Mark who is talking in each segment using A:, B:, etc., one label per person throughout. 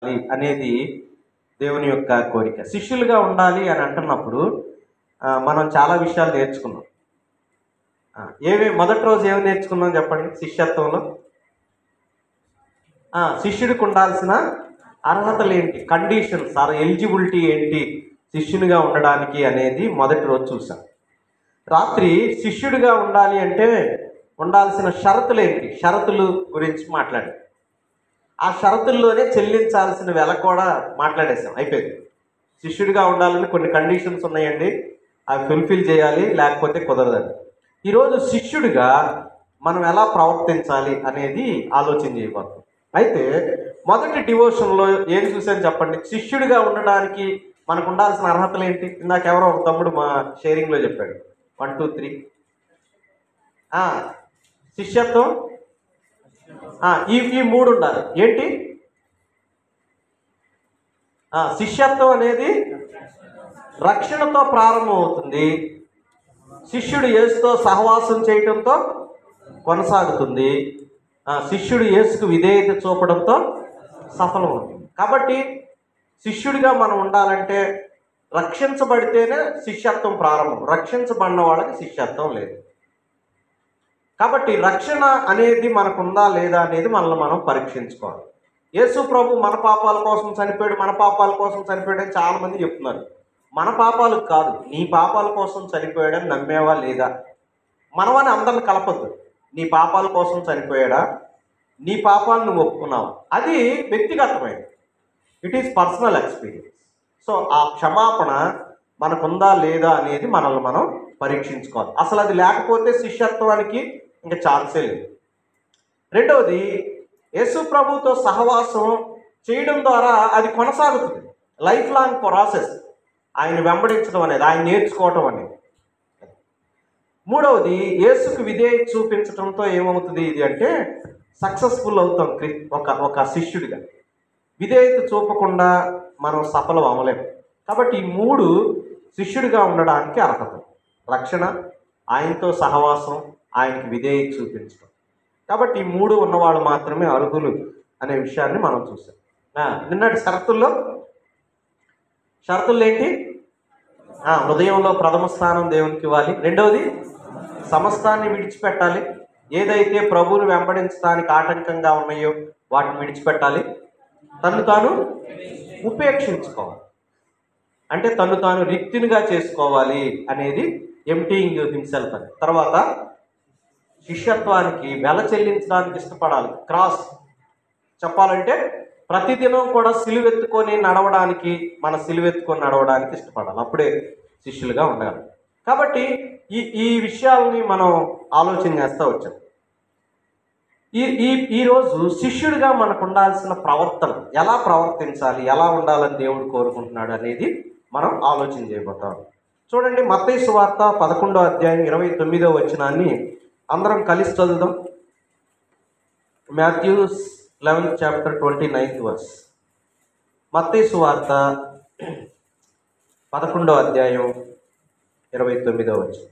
A: అనేది దేవుని యొక్క కోరిక. శిష్యులుగా ఉండాలి అని అంటున్నప్పుడు మనం చాలా విషయాలు నేర్చుకున్నాం. మొదటి రోజు ఏమి నేర్చుకున్నాం చెప్పండి శిష్యత్వంలో? శిష్యుడికి ఉండాల్సిన అర్హతలు ఏంటి, కండిషన్స్ ఎలిజిబిలిటీ ఏంటి శిష్యునిగా ఉండడానికి అనేది మొదటి రోజు చూసాం. రాత్రి శిష్యుడిగా ఉండాలి అంటే ఉండాల్సిన షరతులు ఏంటి, షరతులు గురించి మాట్లాడాం. ఆ షరతుల్లోనే చెల్లించాల్సిన వెల కూడా మాట్లాడేసాం, అయిపోయింది. శిష్యుడిగా ఉండాలని కొన్ని కండిషన్స్ ఉన్నాయండి, అవి ఫుల్ఫిల్ చేయాలి, లేకపోతే కుదరదండి. ఈరోజు శిష్యుడిగా మనం ఎలా ప్రవర్తించాలి అనేది ఆలోచన చేయబోతున్నాం. అయితే మొదటి డివోషన్లో ఏం చూసాను చెప్పండి? శిష్యుడిగా ఉండడానికి మనకు ఉండాల్సిన అర్హతలు ఏంటి? ఇందాక ఎవరో ఒక తమ్ముడు మా షేరింగ్లో చెప్పాడు, 1 2 3. శిష్యత్వం ఈ మూడు ఉండాలి. ఏంటి? శిష్యత్వం అనేది రక్షణతో ప్రారంభం అవుతుంది, శిష్యుడు యేసుతో సహవాసం చేయడంతో కొనసాగుతుంది, శిష్యుడు యేసుకు విధేయత చూపడంతో సఫలం అవుతుంది. కాబట్టి శిష్యుడిగా మనం ఉండాలంటే రక్షించబడితేనే శిష్యత్వం ప్రారంభం, రక్షించబడిన వాళ్ళకి శిష్యత్వం లేదు. కాబట్టి రక్షణ అనేది మనకుందా లేదా అనేది మనల్ని మనం పరీక్షించుకోవాలి. యేసు ప్రభు మన పాపాల కోసం చనిపోయాడు, మన పాపాల కోసం చనిపోయాడని చాలామంది చెప్తున్నారు. మన పాపాలకు కాదు, నీ పాపాల కోసం చనిపోయాడని నమ్మేవా లేదా? మనమని అందరిని కలపద్దు. నీ పాపాల కోసం చనిపోయాడా, నీ పాపాలను నువ్వు ఒప్పుకున్నావు, అది వ్యక్తిగతమైనది, it is personal experience. So ఆ క్షమాపణ మనకుందా లేదా అనేది మనల్ని మనం పరీక్షించుకోవాలి. అసలు అది లేకపోతే శిష్యత్వానికి ఇంకా ఛాన్సే లేదు. రెండవది, యేసు ప్రభుతో సహవాసం చేయడం ద్వారా అది కొనసాగుతుంది, లైఫ్ లాంగ్ ప్రాసెస్. ఆయన వెంబడించడం అనేది, ఆయన నేర్చుకోవటం అనేది. మూడవది, యేసుకు విధేయత చూపించడంతో ఏమవుతుంది ఇది అంటే సక్సెస్ఫుల్ అవుతాం. ఒక శిష్యుడిగా విధేయత చూపకుండా మనం సఫలం అవ్వలేము. కాబట్టి ఈ మూడు శిష్యుడిగా ఉండడానికి అర్హత: రక్షణ, ఆయనతో సహవాసం, ఆయనకి విధేయత చూపించడం. కాబట్టి ఈ మూడు ఉన్నవాళ్ళు మాత్రమే అర్హులు అనే విషయాన్ని మనం చూసాం. నిన్నటి షరతుల్లో ఏంటి? హృదయంలో ప్రథమ స్థానం దేవునికి ఇవ్వాలి. రెండవది, సమస్తాన్ని విడిచిపెట్టాలి. ఏదైతే ప్రభువుని వెంబడించడానికి ఆటంకంగా ఉన్నాయో వాటిని విడిచిపెట్టాలి. తను తాను ఉపేక్షించుకోవాలి, అంటే తను తాను రిక్తునిగా చేసుకోవాలి అనేది ఎంప్టీయింగ్ హిమ్సెల్ఫ్ అని. తర్వాత శిష్యత్వానికి వెల చెల్లించడానికి ఇష్టపడాలి. క్రాస్ చెప్పాలంటే ప్రతిదినం కూడా సిలువెత్తుకొని నడవడానికి ఇష్టపడాలి, అప్పుడే శిష్యులుగా ఉండగలం. కాబట్టి ఈ విషయాలని మనం ఆలోచన చేస్తూ వచ్చాం. ఈరోజు శిష్యుడిగా మనకు ఉండాల్సిన ప్రవర్తన, ఎలా ప్రవర్తించాలి, ఎలా ఉండాలని దేవుడు కోరుకుంటున్నాడు అనేది మనం ఆలోచన చేయబోతాం. చూడండి, మత్తయి సువార్త 11వ అధ్యాయం 29వ వచనాన్ని అందరం కలిసి చదువుదాం. Matthew 11th chapter 29th verse. మత్తయి సువార్త 11వ అధ్యాయం 29వ వచనం.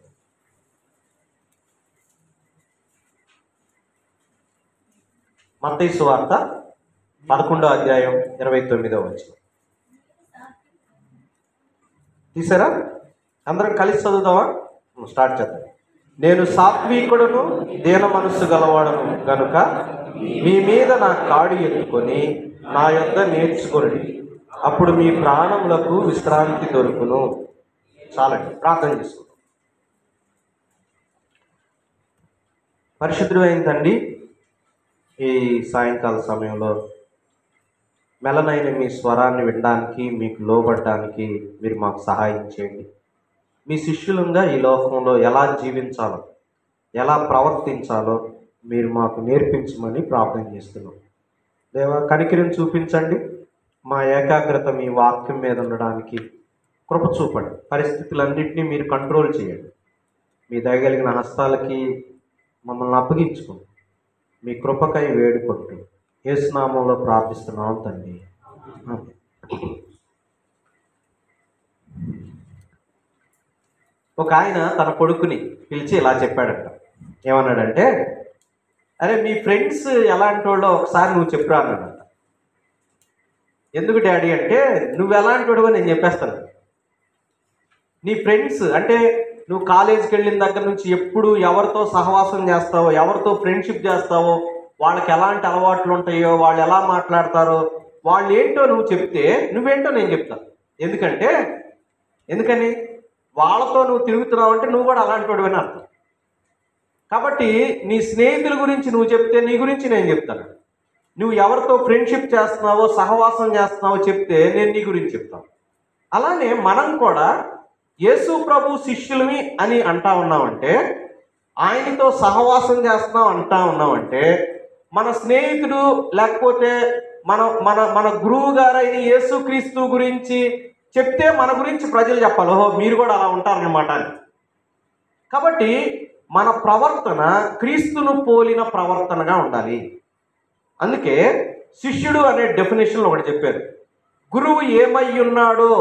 A: మత్తయి సువార్త 11వ అధ్యాయం 29వ వచనం తీసారా? అందరం కలిసి చదువుదామా? స్టార్ట్ చేద్దాం. నేను సాత్వికుడును దీన మనస్సు గలవాడను గనుక మీ మీద నా కాడి ఎత్తుకొని నా యొద్ద నేర్చుకొనుడి, అప్పుడు మీ ప్రాణములకు విశ్రాంతి దొరుకును. చాలండి, ప్రార్థన చేసుకుందాం. పరిశుద్ధుడు అయిన తండ్రి, ఈ సాయంకాల సమయంలో మెలనైన మీ స్వరాన్ని వినడానికి, మీకు లోబడడానికి మీరు మాకు సహాయం చేయండి. మీ శిష్యులంగా ఈ లోకంలో ఎలా జీవించాలో, ఎలా ప్రవర్తించాలో మీరు మాకు నేర్పించమని ప్రార్థన చేస్తున్నాం. దేవా, కనికరం చూపించండి. మా ఏకాగ్రత మీ వాక్యం మీద ఉండడానికి కృప చూపండి. పరిస్థితులన్నింటినీ మీరు కంట్రోల్ చేయండి. మీ దయగలిగిన హస్తాలకి మమ్మల్ని అప్పగించుకోండి. మీ కృపకై వేడుకుంటూ యేసు నామములో ప్రార్థిస్తున్నాం తండ్రి. ఒక ఆయన తన కొడుకుని పిలిచి ఇలా చెప్పాడంట. ఏమన్నాడంటే, అరే మీ ఫ్రెండ్స్ ఎలాంటి వాళ్ళో ఒకసారి నువ్వు చెప్పురా అన్నాడంట. ఎందుకు డాడీ అంటే, నువ్వు ఎలాంటి వాడివో నేను చెప్పేస్తాను. నీ ఫ్రెండ్స్ అంటే నువ్వు కాలేజీకి వెళ్ళిన దగ్గర నుంచి ఎప్పుడు ఎవరితో సహవాసం చేస్తావో, ఎవరితో ఫ్రెండ్షిప్ చేస్తావో, వాళ్ళకి ఎలాంటి అలవాట్లు ఉంటాయో, వాళ్ళు ఎలా మాట్లాడతారో, వాళ్ళు ఏంటో నువ్వు చెప్తే నువ్వేంటో నేను చెప్తాను. ఎందుకని వాళ్ళతో నువ్వు తిరుగుతున్నావు అంటే నువ్వు కూడా అలాంటి వాడివని అర్థం. కాబట్టి నీ స్నేహితుల గురించి నువ్వు చెప్తే నీ గురించి నేను చెప్తాను. నువ్వు ఎవరితో ఫ్రెండ్షిప్ చేస్తున్నావో, సహవాసం చేస్తున్నావో చెప్తే నేను నీ గురించి చెప్తాను. అలానే మనం కూడా యేసు ప్రభు శిష్యులమి అని అంటా ఉన్నామంటే, ఆయనతో సహవాసం చేస్తున్నాం అంటా ఉన్నామంటే, మన స్నేహితుడు లేకపోతే మన మన మన గురువు గారైన యేసుక్రీస్తు గురించి చెప్తే మన గురించి ప్రజలు చెప్పాలి, ఓహో మీరు కూడా అలా ఉంటారన్నమాట అని. కాబట్టి మన ప్రవర్తన క్రీస్తును పోలిన ప్రవర్తనగా ఉండాలి. అందుకే శిష్యుడు అనే డెఫినేషన్లో ఒకటి చెప్పారు. గురువు ఏమై ఉన్నాడో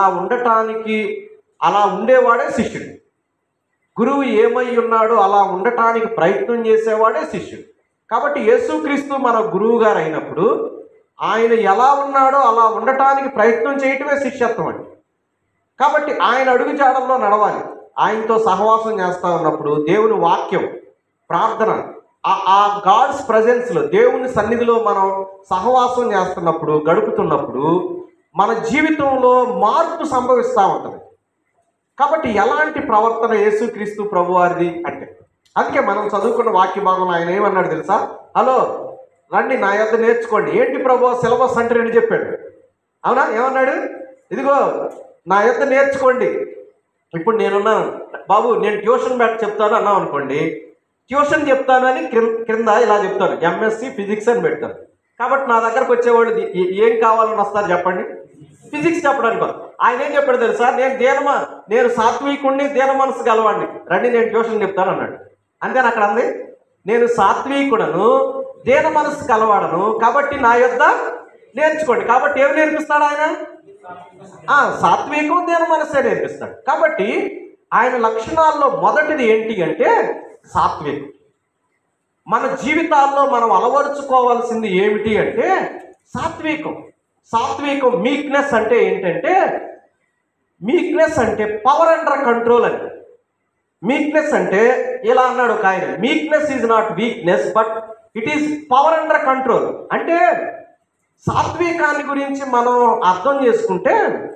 A: అలా ఉండేవాడే శిష్యుడు. గురువు ఏమై ఉన్నాడో అలా ఉండటానికి ప్రయత్నం చేసేవాడే శిష్యుడు. కాబట్టి యేసుక్రీస్తు మన గురువు గారు అయినప్పుడు ఆయన ఎలా ఉన్నాడో అలా ఉండటానికి ప్రయత్నం చేయటమే శిష్యత్వం అండి. కాబట్టి ఆయన అడుగుజాడల్లో నడవాలి. ఆయనతో సహవాసం చేస్తూ ఉన్నప్పుడు దేవుని వాక్యం, ప్రార్థన, ఆ గాడ్స్ ప్రజెన్స్లో, దేవుని సన్నిధిలో మనం సహవాసం చేస్తున్నప్పుడు, గడుపుతున్నప్పుడు మన జీవితంలో మార్పు సంభవిస్తూ ఉంటుంది. కాబట్టి ఎలాంటి ప్రవర్తన యేసుక్రీస్తు ప్రభువారిది అంటే, అందుకే మనం చదువుకున్న వాక్య భాగంలో ఆయన ఏమన్నాడు తెలుసా? హలో రండి నా యొద్ద నేర్చుకోండి. ఏంటి ప్రభు సిలబస్ అంటే అని చెప్పాడు. అవునా? ఏమన్నాడు? ఇదిగో నా యొద్ద నేర్చుకోండి. ఇప్పుడు నేనున్నాను బాబు, నేను ట్యూషన్ చెప్తాను అన్నాం అనుకోండి, ట్యూషన్ చెప్తాను అని క్రింద ఇలా చెప్తాను, ఎంఎస్సి ఫిజిక్స్ అని పెడతాను. కాబట్టి నా దగ్గరకు వచ్చేవాళ్ళు ఏం కావాలని వస్తారు చెప్పండి? ఫిజిక్స్ చెప్పడానికి. ఆయన ఏం చెప్పాడు తెలుసా? నేను సాత్వికుణ్ణి, దీన మనసు గలవాడిని, రండి నేను ట్యూషన్ చెప్తాను అన్నాడు. అంతేనా అక్కడ అంది? నేను సాత్వికుడను, దీన మనసు కలవాడను, కాబట్టి నా యొద్ద నేర్చుకోండి. కాబట్టి ఏమి నేర్పిస్తాడు ఆయన? సాత్వికం, దీన మనసే నేర్పిస్తాడు. కాబట్టి ఆయన లక్షణాల్లో మొదటిది ఏంటి అంటే సాత్వికం. మన జీవితాల్లో మనం అలవరుచుకోవాల్సింది ఏమిటి అంటే సాత్వికం. మీక్నెస్ అంటే ఏంటంటే, మీక్నెస్ అంటే పవర్ అండర్ కంట్రోల్ అని. మీక్నెస్ అంటే ఇలా అన్నాడు ఒక ఆయన, meekness is not weakness but it is power under control. అంటే సాత్వికాన్ని గురించి మనం అర్థం చేసుకుంటే,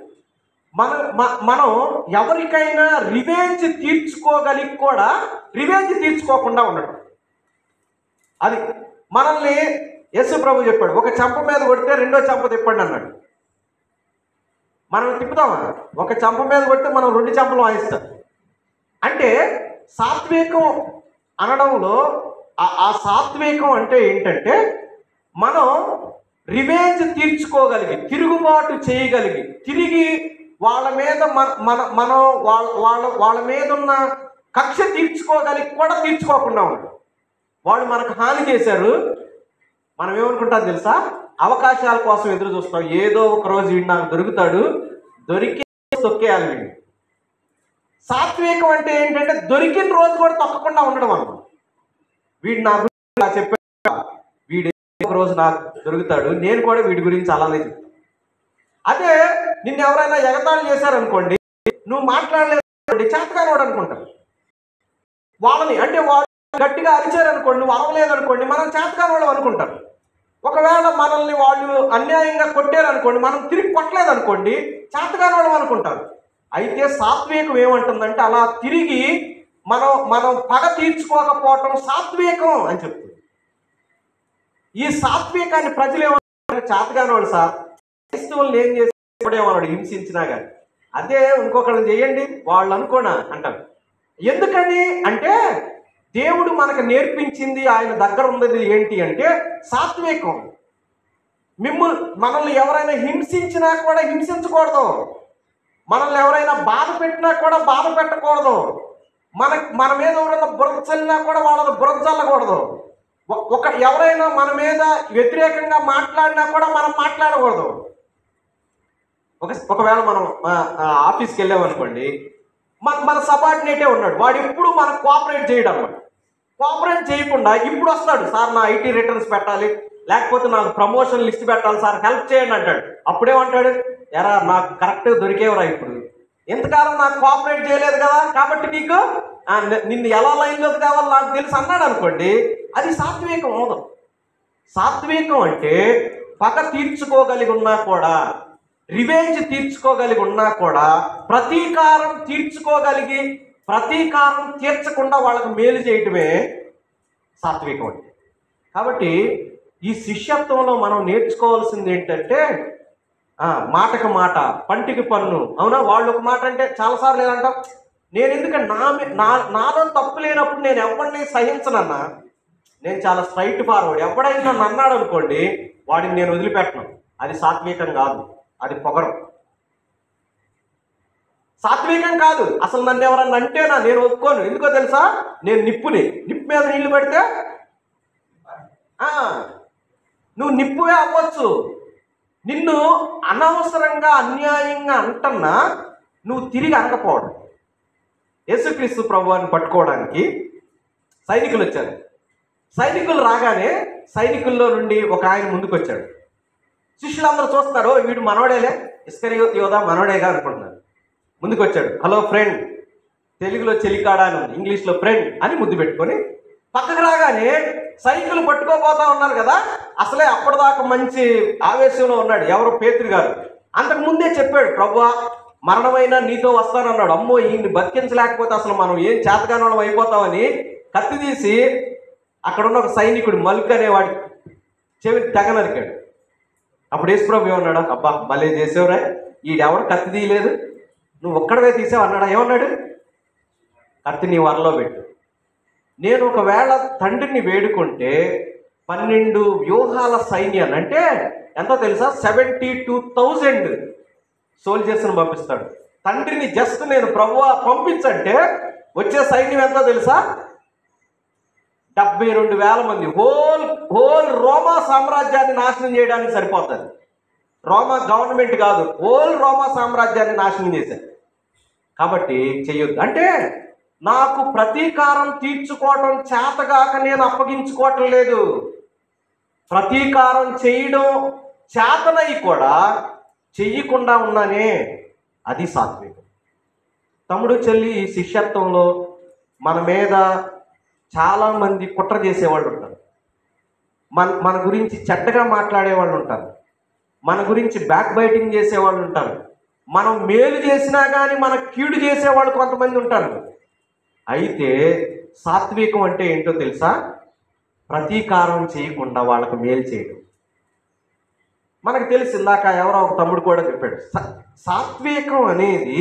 A: మనం ఎవరికైనా రివెంజ్ తీర్చుకోగలిగి కూడా రివెంజ్ తీర్చుకోకుండా ఉండటం. అది మనల్ని యేసు ప్రభు చెప్పాడు, ఒక చెంప మీద కొడితే రెండో చెంప తిప్పండి అన్నాడు. మనం తిప్పుతామా? ఒక చెంప మీద కొడితే మనం 2 చెంపలు వాయిస్తాం. అంటే సాత్వికం అనడంలో ఆ సాత్వికం అంటే ఏంటంటే, మనం రివెంజ్ తీర్చుకోగలిగి, తిరుగుబాటు చేయగలిగి, తిరిగి వాళ్ళ మీద మనం వాళ్ళ మీద ఉన్న కక్ష తీర్చుకోగలిగి కూడా తీర్చుకోకుండా ఉంటాం. వాళ్ళు మనకు హాని చేశారు, మనం ఏమనుకుంటాం తెలుసా? అవకాశాల కోసం ఎదురు చూస్తాం. ఏదో ఒక రోజు వీడు నాకు దొరుకుతాడు, దొరికి తొక్కేయాలి వీడు. సాత్వికం అంటే ఏంటంటే దొరికిన రోజు కూడా తొక్కకుండా ఉండడం అన్నమాట. వీడు నా గురించి చెప్పాడు, వీడు ఒక రోజు నాకు దొరుకుతాడు, నేను కూడా వీడి గురించి అలానే చెప్తాను. అదే నిన్ను ఎవరైనా ఎగతాళి చేశారనుకోండి, నువ్వు మాట్లాడలేదు, చేతగానోడు అనుకుంటారు వాళ్ళని. అంటే వాళ్ళు గట్టిగా అరిచారనుకోండి, నువ్వు అరవలేదనుకోండి, మనం చేతగానోళ్ళం అనుకుంటారు. ఒకవేళ మనల్ని వాళ్ళు అన్యాయంగా కొట్టారనుకోండి, మనం తిరిగి కొట్టలేదనుకోండి, చేతగానోళ్ళం అనుకుంటారు. అయితే సాత్వికం ఏమంటుందంటే, అలా తిరిగి మనం పగ తీర్చుకోకపోవటం సాత్వికం అని చెప్తుంది. ఈ సాత్వికాన్ని ప్రజలు ఏమంటారు? చేతగానోడు సార్, క్రైస్తవులను ఏం చేసేవాడు హింసించినా కానీ, అదే ఇంకొకళ్ళని చేయండి వాళ్ళు అనుకోనా అంటారు. ఎందుకని అంటే దేవుడు మనకు నేర్పించింది, ఆయన దగ్గర ఉన్నది ఏంటి అంటే సాత్వికం. మనల్ని ఎవరైనా హింసించినా కూడా హింసించకూడదు, మనల్ని ఎవరైనా బాధ పెట్టినా కూడా బాధ పెట్టకూడదు, మన మీద ఎవరైనా బురద చల్లినా కూడా వాళ్ళని బురద చల్లకూడదు, ఎవరైనా మన మీద వ్యతిరేకంగా మాట్లాడినా కూడా మనం మాట్లాడకూడదు. ఒకవేళ మనం ఆఫీస్కి వెళ్ళామనుకోండి, మన సబార్డినేటే ఉన్నాడు, వాడు ఎప్పుడు మనకు కోఆపరేట్ చేయడం అన్నమాట. కోఆపరేట్ చేయకుండా ఇప్పుడు వస్తాడు, సార్ నా ఐటీ రిటర్న్స్ పెట్టాలి, లేకపోతే నాకు ప్రమోషన్ లిస్ట్ పెట్టాలి సార్, హెల్ప్ చేయండి అంటాడు. అప్పుడేమంటాడు, ఎరా నాకు కరెక్ట్గా దొరికేవరా, ఇప్పుడు ఎంతకాలం నాకు కోఆపరేట్ చేయలేదు కదా, కాబట్టి నీకు నిన్ను ఎలా లైన్లోకి తేవాలో నాకు తెలుసు అన్నాడు అనుకోండి, అది సాత్వికం అవదు. సాత్వికం అంటే పగ తీర్చుకోగలిగి ఉన్నా కూడా, రివెంజ్ తీర్చుకోగలిగి ఉన్నా కూడా, ప్రతీకారం తీర్చకుండా వాళ్ళకి మేలు చేయటమే సాత్వికం అంటే. కాబట్టి ఈ శిష్యత్వంలో మనం నేర్చుకోవాల్సింది ఏంటంటే, మాటకు మాట, పంటికి పన్ను. అవునా, వాళ్ళు ఒక మాట అంటే చాలాసార్లు ఏదంటాం, నేను ఎందుకంటే నాలో తప్పు లేనప్పుడు నేను ఎవరిని సహించనన్నా, నేను చాలా స్ట్రైట్ ఫార్వర్డ్. ఎవడైనా నన్ను అన్నాడు అనుకోండి, వాడిని నేను వదిలిపెట్టను. అది సాత్వికం కాదు, అది పొగరం. సాత్వికం కాదు. అసలు నన్ను ఎవరన్నా అంటేనా నేను ఒప్పుకోను. ఎందుకో తెలుసా, నేను నిప్పు మీద నీళ్లు పెడితే నువ్వు నిప్పువే అవ్వచ్చు. నిన్ను అనవసరంగా అన్యాయంగా అంటన్నా నువ్వు తిరిగి అనకపోవడం. యేసుక్రీస్తు ప్రభువాన్ని పట్టుకోవడానికి సైనికులు వచ్చారు. సైనికులు రాగానే సైనికుల్లో నుండి ఒక ఆయన ముందుకు వచ్చాడు. శిష్యులందరూ చూస్తున్నారు, వీడు మనోడేలే, ఇస్కరియోతు యోధా మనోడేగా అనుకుంటున్నారు. ముందుకు వచ్చాడు. హలో ఫ్రెండ్, తెలుగులో చెలికాడా అని ఉంది, ఇంగ్లీష్లో ఫ్రెండ్ అని ముద్దు పెట్టుకొని పక్కకు రాగానే సైకిల్ పట్టుకోపోతా ఉన్నారు కదా, అసలే అప్పటిదాకా మంచి ఆవేశంలో ఉన్నాడు ఎవరు, పేతురు గారు. అంతకు ముందే చెప్పాడు, ప్రభువా మరణమైనా నీతో వస్తానన్నాడు. అమ్మో ఈయన్ని బతికించలేకపోతే అసలు మనం ఏం చేతగానోళం అయిపోతామని కత్తి తీసి అక్కడున్న ఒక సైనికుడు మల్క్ అనేవాడి చెవిని తెగ నరికాడు. అప్పుడు యేసుప్రభు ఏమన్నాడు, అబ్బా భలే చేసేవరా, ఈడెవడు కత్తి తీయలేదు, నువ్వు ఒక్కడవే తీసావు అన్నాడా. ఏమన్నాడు, కత్తి నీ వరలో పెట్టు. నేను ఒకవేళ తండ్రిని వేడుకుంటే 12 వ్యూహాల సైన్యాన్ని, అంటే ఎంతో తెలుసా, 72,000 సోల్జర్స్ని పంపిస్తాడు. తండ్రిని జస్ట్ నేను ప్రభువా పంపించంటే వచ్చే సైన్యం ఎంతో తెలుసా, 72,000 మంది. హోల్ రోమా సామ్రాజ్యాన్ని నాశనం చేయడానికి సరిపోతుంది. రోమా గవర్నమెంట్ కాదు, హోల్ రోమా సామ్రాజ్యాన్ని నాశనం చేశారు. కాబట్టి చెయ్యొద్దు. అంటే నాకు ప్రతీకారం తీర్చుకోవటం చేతగాక నేను అప్పగించుకోవటం లేదు. ప్రతీకారం చేయడం చేతనై కూడా చెయ్యకుండా ఉన్నానే, అది సాత్వికం. తమ్ముడు చెల్లి, ఈ శిష్యత్వంలో మన మీద చాలామంది కుట్ర చేసేవాళ్ళు ఉంటారు. మన గురించి చెడ్డగా మాట్లాడేవాళ్ళు ఉంటారు. మన గురించి బ్యాక్ బైటింగ్ చేసేవాళ్ళు ఉంటారు. మనం మేలు చేసినా కానీ మన కీడు చేసేవాళ్ళు కొంతమంది ఉంటారు. అయితే సాత్వికం అంటే ఏంటో తెలుసా, ప్రతీకారం చేయకుండా వాళ్ళకు మేలు చేయడం. మనకు తెలిసి ఇందాక ఎవరో ఒక తమ్ముడు కూడా చెప్పాడు, సాత్వికం అనేది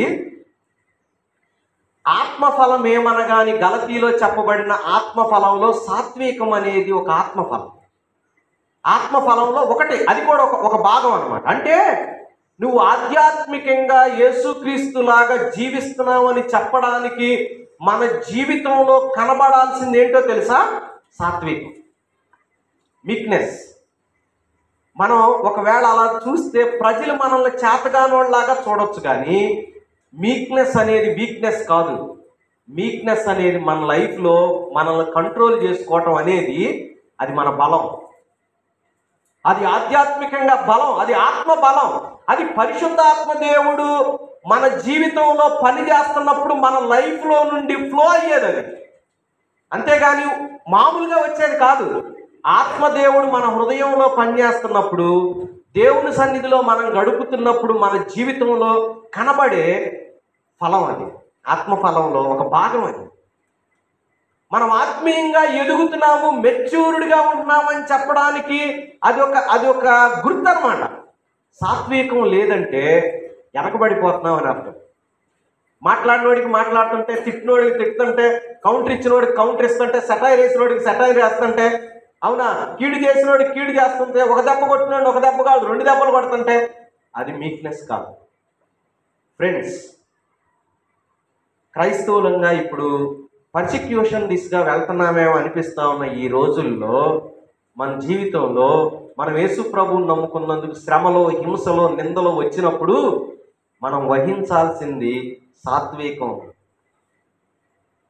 A: ఆత్మఫలం ఏమనగాని గలతీలో చెప్పబడిన ఆత్మఫలంలో సాత్వికం అనేది ఒక ఆత్మఫలం. ఆత్మఫలంలో ఒకటి, అది కూడా ఒక భాగం అన్నమాట. అంటే నువ్వు ఆధ్యాత్మికంగా యేసుక్రీస్తులాగా జీవిస్తున్నావు అని చెప్పడానికి మన జీవితంలో కనబడాల్సింది ఏంటో తెలుసా, సాత్వికం, మీక్నెస్. మనం ఒకవేళ అలా చూస్తే ప్రజలు మనల్ని చేతగానోళ్ళలాగా చూడొచ్చు, కానీ మీక్నెస్ అనేది వీక్నెస్ కాదు. మీక్నెస్ అనేది మన లైఫ్లో మనల్ని కంట్రోల్ చేసుకోవటం అనేది అది మన బలం. అది ఆధ్యాత్మికంగా బలం, అది ఆత్మ బలం. అది పరిశుద్ధాత్మ దేవుడు మన జీవితంలో పని చేస్తున్నప్పుడు మన లైఫ్లో నుండి ఫ్లో అయ్యేది అది. అంతేగాని మామూలుగా వచ్చేది కాదు. ఆత్మదేవుడు మన హృదయంలో పనిచేస్తున్నప్పుడు, దేవుని సన్నిధిలో మనం గడుపుతున్నప్పుడు మన జీవితంలో కనబడే ఫలం అది. ఆత్మఫలంలో ఒక భాగం అది. మనం ఆత్మీయంగా ఎదుగుతున్నాము, మెచ్యూర్డ్గా ఉంటున్నామని చెప్పడానికి అది ఒక గుర్తు అన్నమాట. సాత్వికం లేదంటే వెనకబడిపోతున్నాం అని అర్థం. మాట్లాడినోడికి మాట్లాడుతుంటే, తిట్టినోడికి తిట్టుతుంటే, కౌంటర్ ఇచ్చినోడికి కౌంటర్ ఇస్తుంటే, సెటైర్ వేసినోడికి సెటైర్ వేస్తుంటే, అవునా, కీడు చేసినోడికి కీడు చేస్తుంటే, ఒక దెబ్బ కొట్టినోడిని ఒక దెబ్బ కాదు 2 దెబ్బలు కొడుతుంటే అది మీక్నెస్ కాదు. ఫ్రెండ్స్, క్రైస్తవులంగా ఇప్పుడు పర్సిక్యూషన్ దిశగా వెళ్తున్నామేమో అనిపిస్తూ ఉన్న ఈ రోజుల్లో మన జీవితంలో మనం యేసు ప్రభువుని నమ్ముకున్నందుకు శ్రమలో, హింసలో, నిందలో వచ్చినప్పుడు మనం వహించాల్సింది సాత్వికం.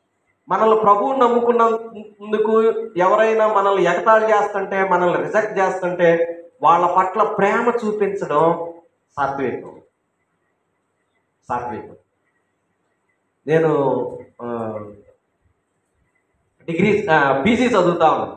A: మనల్ని ప్రభువుని నమ్ముకున్నందుకు ఎవరైనా మనల్ని ఎగతాళి చేస్తుంటే, మనల్ని రిజెక్ట్ చేస్తుంటే వాళ్ళ పట్ల ప్రేమ చూపించడం సాత్వికం. సాత్వికం. నేను డిగ్రీ పీజీ చదువుతా ఉన్నాను.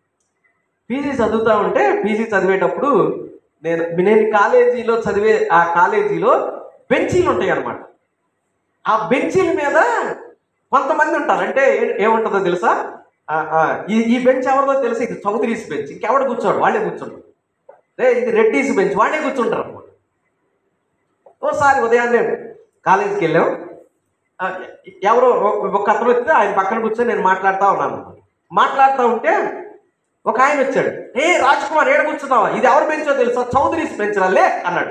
A: పీజీ చదివేటప్పుడు నేను కాలేజీలో చదివే ఆ కాలేజీలో బెంచీలు ఉంటాయి అన్నమాట. ఆ బెంచీల మీద కొంతమంది ఉంటారు. అంటే ఏముంటుందో తెలుసా, ఈ బెంచ్ ఎవరిదో తెలుసు, ఇది చౌదరీస్ బెంచ్, ఇంకెవడు కూర్చోడు, వాళ్ళే కూర్చుంటారు. ఇది రెడ్డీస్ బెంచ్, వాళ్ళే కూర్చుంటారు అన్నమాట. ఓసారి ఉదయాన్నే కాలేజీకి వెళ్ళాం. ఎవరో ఒక అతను వస్తే ఆయన పక్కన కూర్చొని నేను మాట్లాడుతూ ఉన్నాను. మాట్లాడుతూ ఉంటే ఒక ఆయన వచ్చాడు. రాజ్ కుమార్ ఏడ కూర్చున్నావా, ఇది ఎవరు బెంచో తెలుసా, చౌదరీస్ బెంచ్ లే అన్నాడు.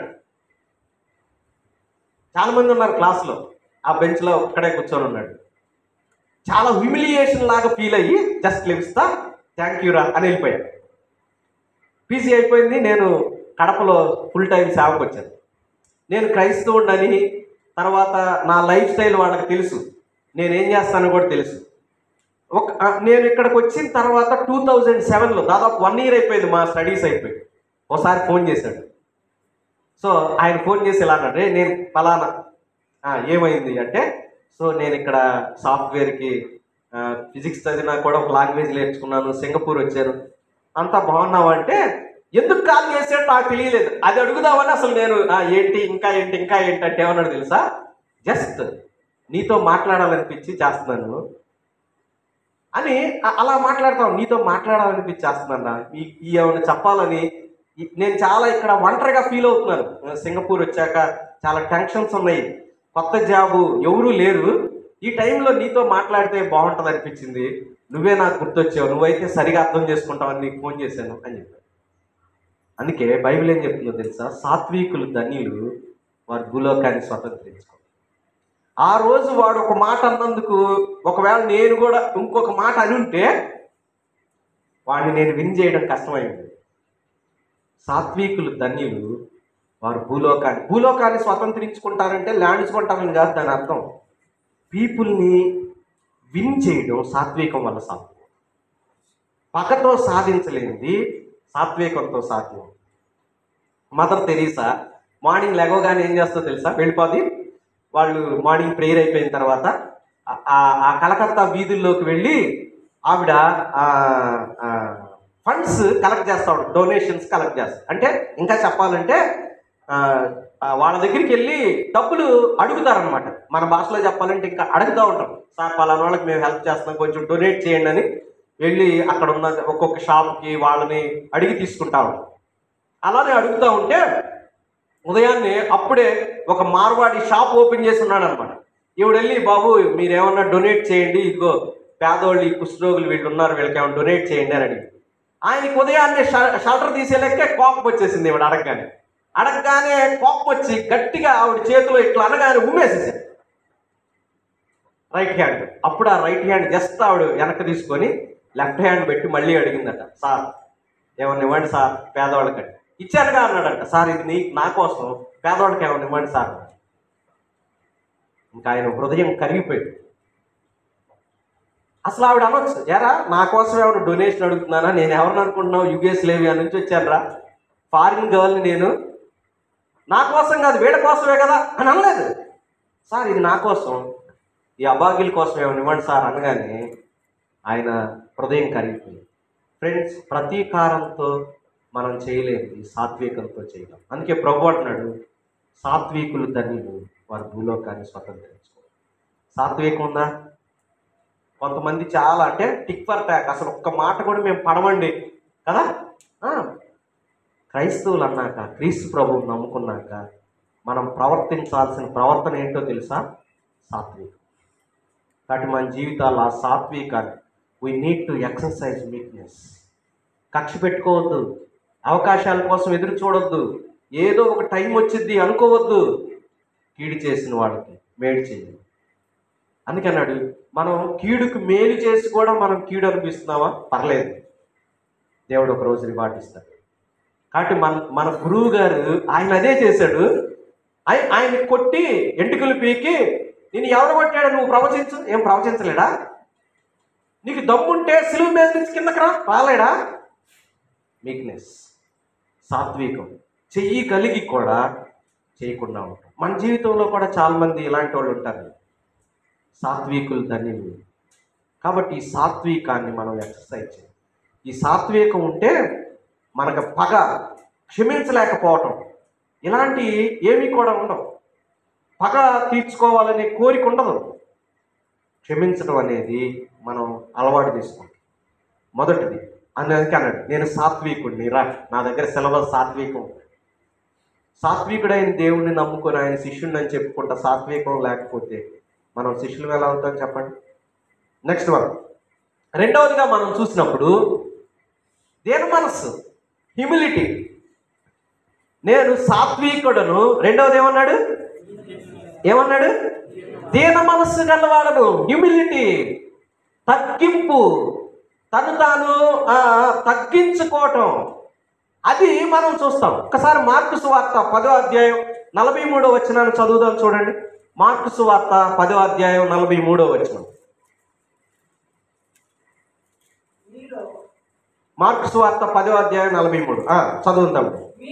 A: చాలా మంది ఉన్నారు క్లాస్లో, ఆ బెంచ్లో ఒక్కడే కూర్చొని ఉన్నాడు. చాలా హ్యూమిలియేషన్ లాగా ఫీల్ అయ్యి జస్ట్ లెవిస్తా థ్యాంక్ యూ రా అని వెళ్ళిపోయాను. పీజీ అయిపోయింది. నేను కడపలో ఫుల్ టైం సేవకు వచ్చాను. నేను క్రైస్తవుడని, తర్వాత నా లైఫ్ స్టైల్ వాళ్ళకి తెలుసు, నేనేం చేస్తానో కూడా తెలుసు. నేను ఇక్కడికి వచ్చిన తర్వాత 2007లో దాదాపు 1 year అయిపోయింది మా స్టడీస్ అయిపోయి. ఒకసారి ఫోన్ చేశాడు. సో ఆయన ఫోన్ చేసి ఇలా అన్నాడు, నేను ఫలానా ఏమైంది అంటే, సో నేను ఇక్కడ సాఫ్ట్వేర్కి ఫిజిక్స్ చదివినా కూడా ఒక లాంగ్వేజ్ నేర్చుకున్నాను, సింగపూర్ వచ్చాను, అంతా బాగున్నావు అంటే, ఎందుకు కాల్ చేసాడు నాకు తెలియలేదు. అది అడుగుదామని అసలు నేను ఏంటి ఇంకా అంటే ఏమన్నాడు తెలుసా, జస్ట్ నీతో మాట్లాడాలనిపించి చేస్తున్నాను అని అలా మాట్లాడతాం. నీతో మాట్లాడాలనిపించి చేస్తున్నాను, ఏమైనా చెప్పాలని. నేను చాలా ఇక్కడ ఒంటరిగా ఫీల్ అవుతున్నాను. సింగపూర్ వచ్చాక చాలా టెన్షన్స్ ఉన్నాయి, కొత్త జాబు, ఎవరూ లేరు. ఈ టైంలో నీతో మాట్లాడితే బాగుంటుంది అనిపించింది, నువ్వే నాకు గుర్తొచ్చావు, నువ్వైతే సరిగా అర్థం చేసుకుంటావని నీకు ఫోన్ చేశాను అని చెప్పాను. అందుకే బైబిల్ ఏం చెప్తుందో తెలుసా, సాత్వికులు ధన్యులు, వారు భూలోకాన్ని స్వతంత్రించుకో. ఆ రోజు వాడు ఒక మాట అన్నందుకు, ఒకవేళ నేను కూడా ఇంకొక మాట అని ఉంటే వాడిని నేను విన్ చేయడం కష్టమైంది. సాత్వికులు ధన్యులు, వారు భూలోకాన్ని స్వతంత్రించుకుంటారంటే ల్యాండ్స్ కొంటారని కాదు దాని అర్థం. పీపుల్ని విన్ చేయడం సాత్వికం వల్ల సాధ్యం. పగతో సాధించలేనిది సాత్వికంతో సాధ్యం. మదర్ తెరీసా మార్నింగ్ లేవగానే ఏం చేస్తుందో తెలుసా, వెళ్ళిపోది. వాళ్ళు మార్నింగ్ ప్రేయర్ అయిపోయిన తర్వాత ఆ కలకత్తా వీధుల్లోకి వెళ్ళి ఆవిడ ఫండ్స్ కలెక్ట్ చేస్తాడు, డొనేషన్స్ కలెక్ట్ చేస్తాడు. అంటే ఇంకా చెప్పాలంటే వాళ్ళ దగ్గరికి వెళ్ళి డబ్బులు అడుగుతారనమాట. మన భాషలో చెప్పాలంటే ఇంకా అడుగుతూ ఉంటాం, సార్ పలానా వాళ్ళకి మేము హెల్ప్ చేస్తాం, కొంచెం డొనేట్ చేయండి అని వెళ్ళి అక్కడ ఉన్న ఒక్కొక్క షాప్కి వాళ్ళని అడిగి తీసుకుంటా ఉంటాం. అలానే అడుగుతూ ఉంటే ఉదయాన్నే అప్పుడే ఒక మార్వాడి షాప్ ఓపెన్ చేసి ఉన్నాడు అనమాట. ఈవిడ వెళ్ళి, బాబు మీరేమన్నా డొనేట్ చేయండి, ఇదిగో పేదోళ్ళు, ఈ కుష్ఠరోగులు వీళ్ళు ఉన్నారు, వీళ్ళకి ఏమన్నా డొనేట్ చేయండి అని అడిగి, ఆయనకి ఉదయాన్నే షల్టర్ తీసేలకే కోపం వచ్చేసింది. ఈవిడ అడగగానే కోపం వచ్చి గట్టిగా ఆవిడ చేతిలో ఇట్లా అనగానే ఉమ్మేసేసాడు రైట్ హ్యాండ్. అప్పుడు ఆ రైట్ హ్యాండ్ జస్ట్ ఆవిడ వెనక్కి తీసుకొని లెఫ్ట్ హ్యాండ్ పెట్టి మళ్ళీ అడిగిందట, సార్ ఏమన్నా ఇవ్వండి సార్ పేదవాళ్ళకండి. ఇచ్చారుగా అన్నాడంట. సార్ ఇది నా కోసం, పేదవాళ్ళకి ఏమన్నా ఇవ్వండి సార్. ఇంకా ఆయన హృదయం కరిగిపోయింది. అసలు ఆవిడ అనొచ్చు, ఎరా నా కోసం ఏమైనా డొనేషన్ అడుగుతున్నానా, నేను ఎవరిని అనుకుంటున్నావు, యుగేస్లేవియా నుంచి వచ్చాను రా, ఫారిన్ గర్ల్ని నేను, నా కోసం కాదు వీళ్ళ కోసమే కదా అని అనలేదు. సార్ ఇది నా కోసం, ఈ అభాగ్యుల కోసం ఏమైనా ఇవ్వండి సార్ అనగానే ఆయన హృదయం కరిగిపోయింది. ఫ్రెండ్స్, ప్రతీకారంతో మనం చేయలేము, సాత్వికంతో చేయలేం. అందుకే ప్రభు అంటున్నాడు, సాత్వికులు ధన్యులు, వారు భూలోకాన్ని స్వతంత్రించుకో. సాత్వికం ఉందా? కొంతమంది చాలా అంటే టిక్ ఫర్ ట్యాక్, అసలు ఒక్క మాట కూడా మేము పడమండి కదా. క్రైస్తవులు అన్నాక, క్రీస్తు ప్రభువుని నమ్ముకున్నాక మనం ప్రవర్తించాల్సిన ప్రవర్తన ఏంటో తెలుసా? సాత్వికం. కాబట్టి మన జీవితాల్లో ఆ సాత్వికాన్ని we need to exercise meekness. కక్ష పెట్టుకోవద్దు, అవకాశాల కోసం ఎదురు చూడొద్దు, ఏదో ఒక టైం వచ్చింది అనుకోవద్దు. కీడు చేసిన వాళ్ళకి మేలు చేయాలి. అందుకన్నాడు, మనం కీడుకు మేలు చేసి కూడా మనం కీడు అనిపిస్తున్నావా, పర్లేదు, దేవుడు ఒక రోజు రివార్డ్ ఇస్తాడు. కాబట్టి మన గురువు గారు ఆయన అదే చేశాడు. ఆయన కొట్టి ఎంటుకలు పీకి, నేను ఎవరు కొట్టాడు, నువ్వు ప్రవచించు. ఏం ప్రవచించలేడా? నీకు దమ్ముంటే సిలువ మీద నుంచి కిందకి రాలేడా? మీక్నెస్, సాత్వికం, చెయ్యి కలిగి కూడా చేయకుండా ఉంటాం. మన జీవితంలో కూడా చాలామంది ఇలాంటి వాళ్ళు ఉంటారు, సాత్వికులు ధన్యులు. కాబట్టి ఈ సాత్వికాన్ని మనం ఎక్సర్సైజ్ చేయాలి. ఈ సాత్వికం ఉంటే మనకు పగ, క్షమించలేకపోవటం ఇలాంటి ఏమీ కూడా ఉండవు. పగ తీర్చుకోవాలనే కోరిక ఉండదు. క్షమించడం అనేది మనం అలవాటు తీసుకుంటాం. మొదటిది అందుకే అన్నాడు, నేను సాత్వికుడిని రా, నా దగ్గర సిలబస్ సాత్వికం. సాత్వికుడైన దేవుణ్ణి నమ్ముకొని ఆయన శిష్యుడిని అని చెప్పుకుంటా సాత్వికం లేకపోతే మనం శిష్యులు ఎలా అవుతాం చెప్పండి? నెక్స్ట్ వన్, రెండవదిగా మనం చూసినప్పుడు దీన మనస్సు, హ్యూమిలిటీ. నేను సాత్వికుడను. రెండవది ఏమన్నాడు? దీన మనస్సు గలవాడను. హ్యూమిలిటీ, తగ్గింపు, తను తాను తగ్గించుకోవటం, అది మనం చూస్తాం. ఒకసారి మార్కు సువార్త 10వ అధ్యాయం 43వ వచనాన్ని చదువుదాం. చూడండి, మార్కు సువార్త 10వ అధ్యాయం 43వ వచనం. మార్కు సువార్త 10వ అధ్యాయం 43 చదువుతాం.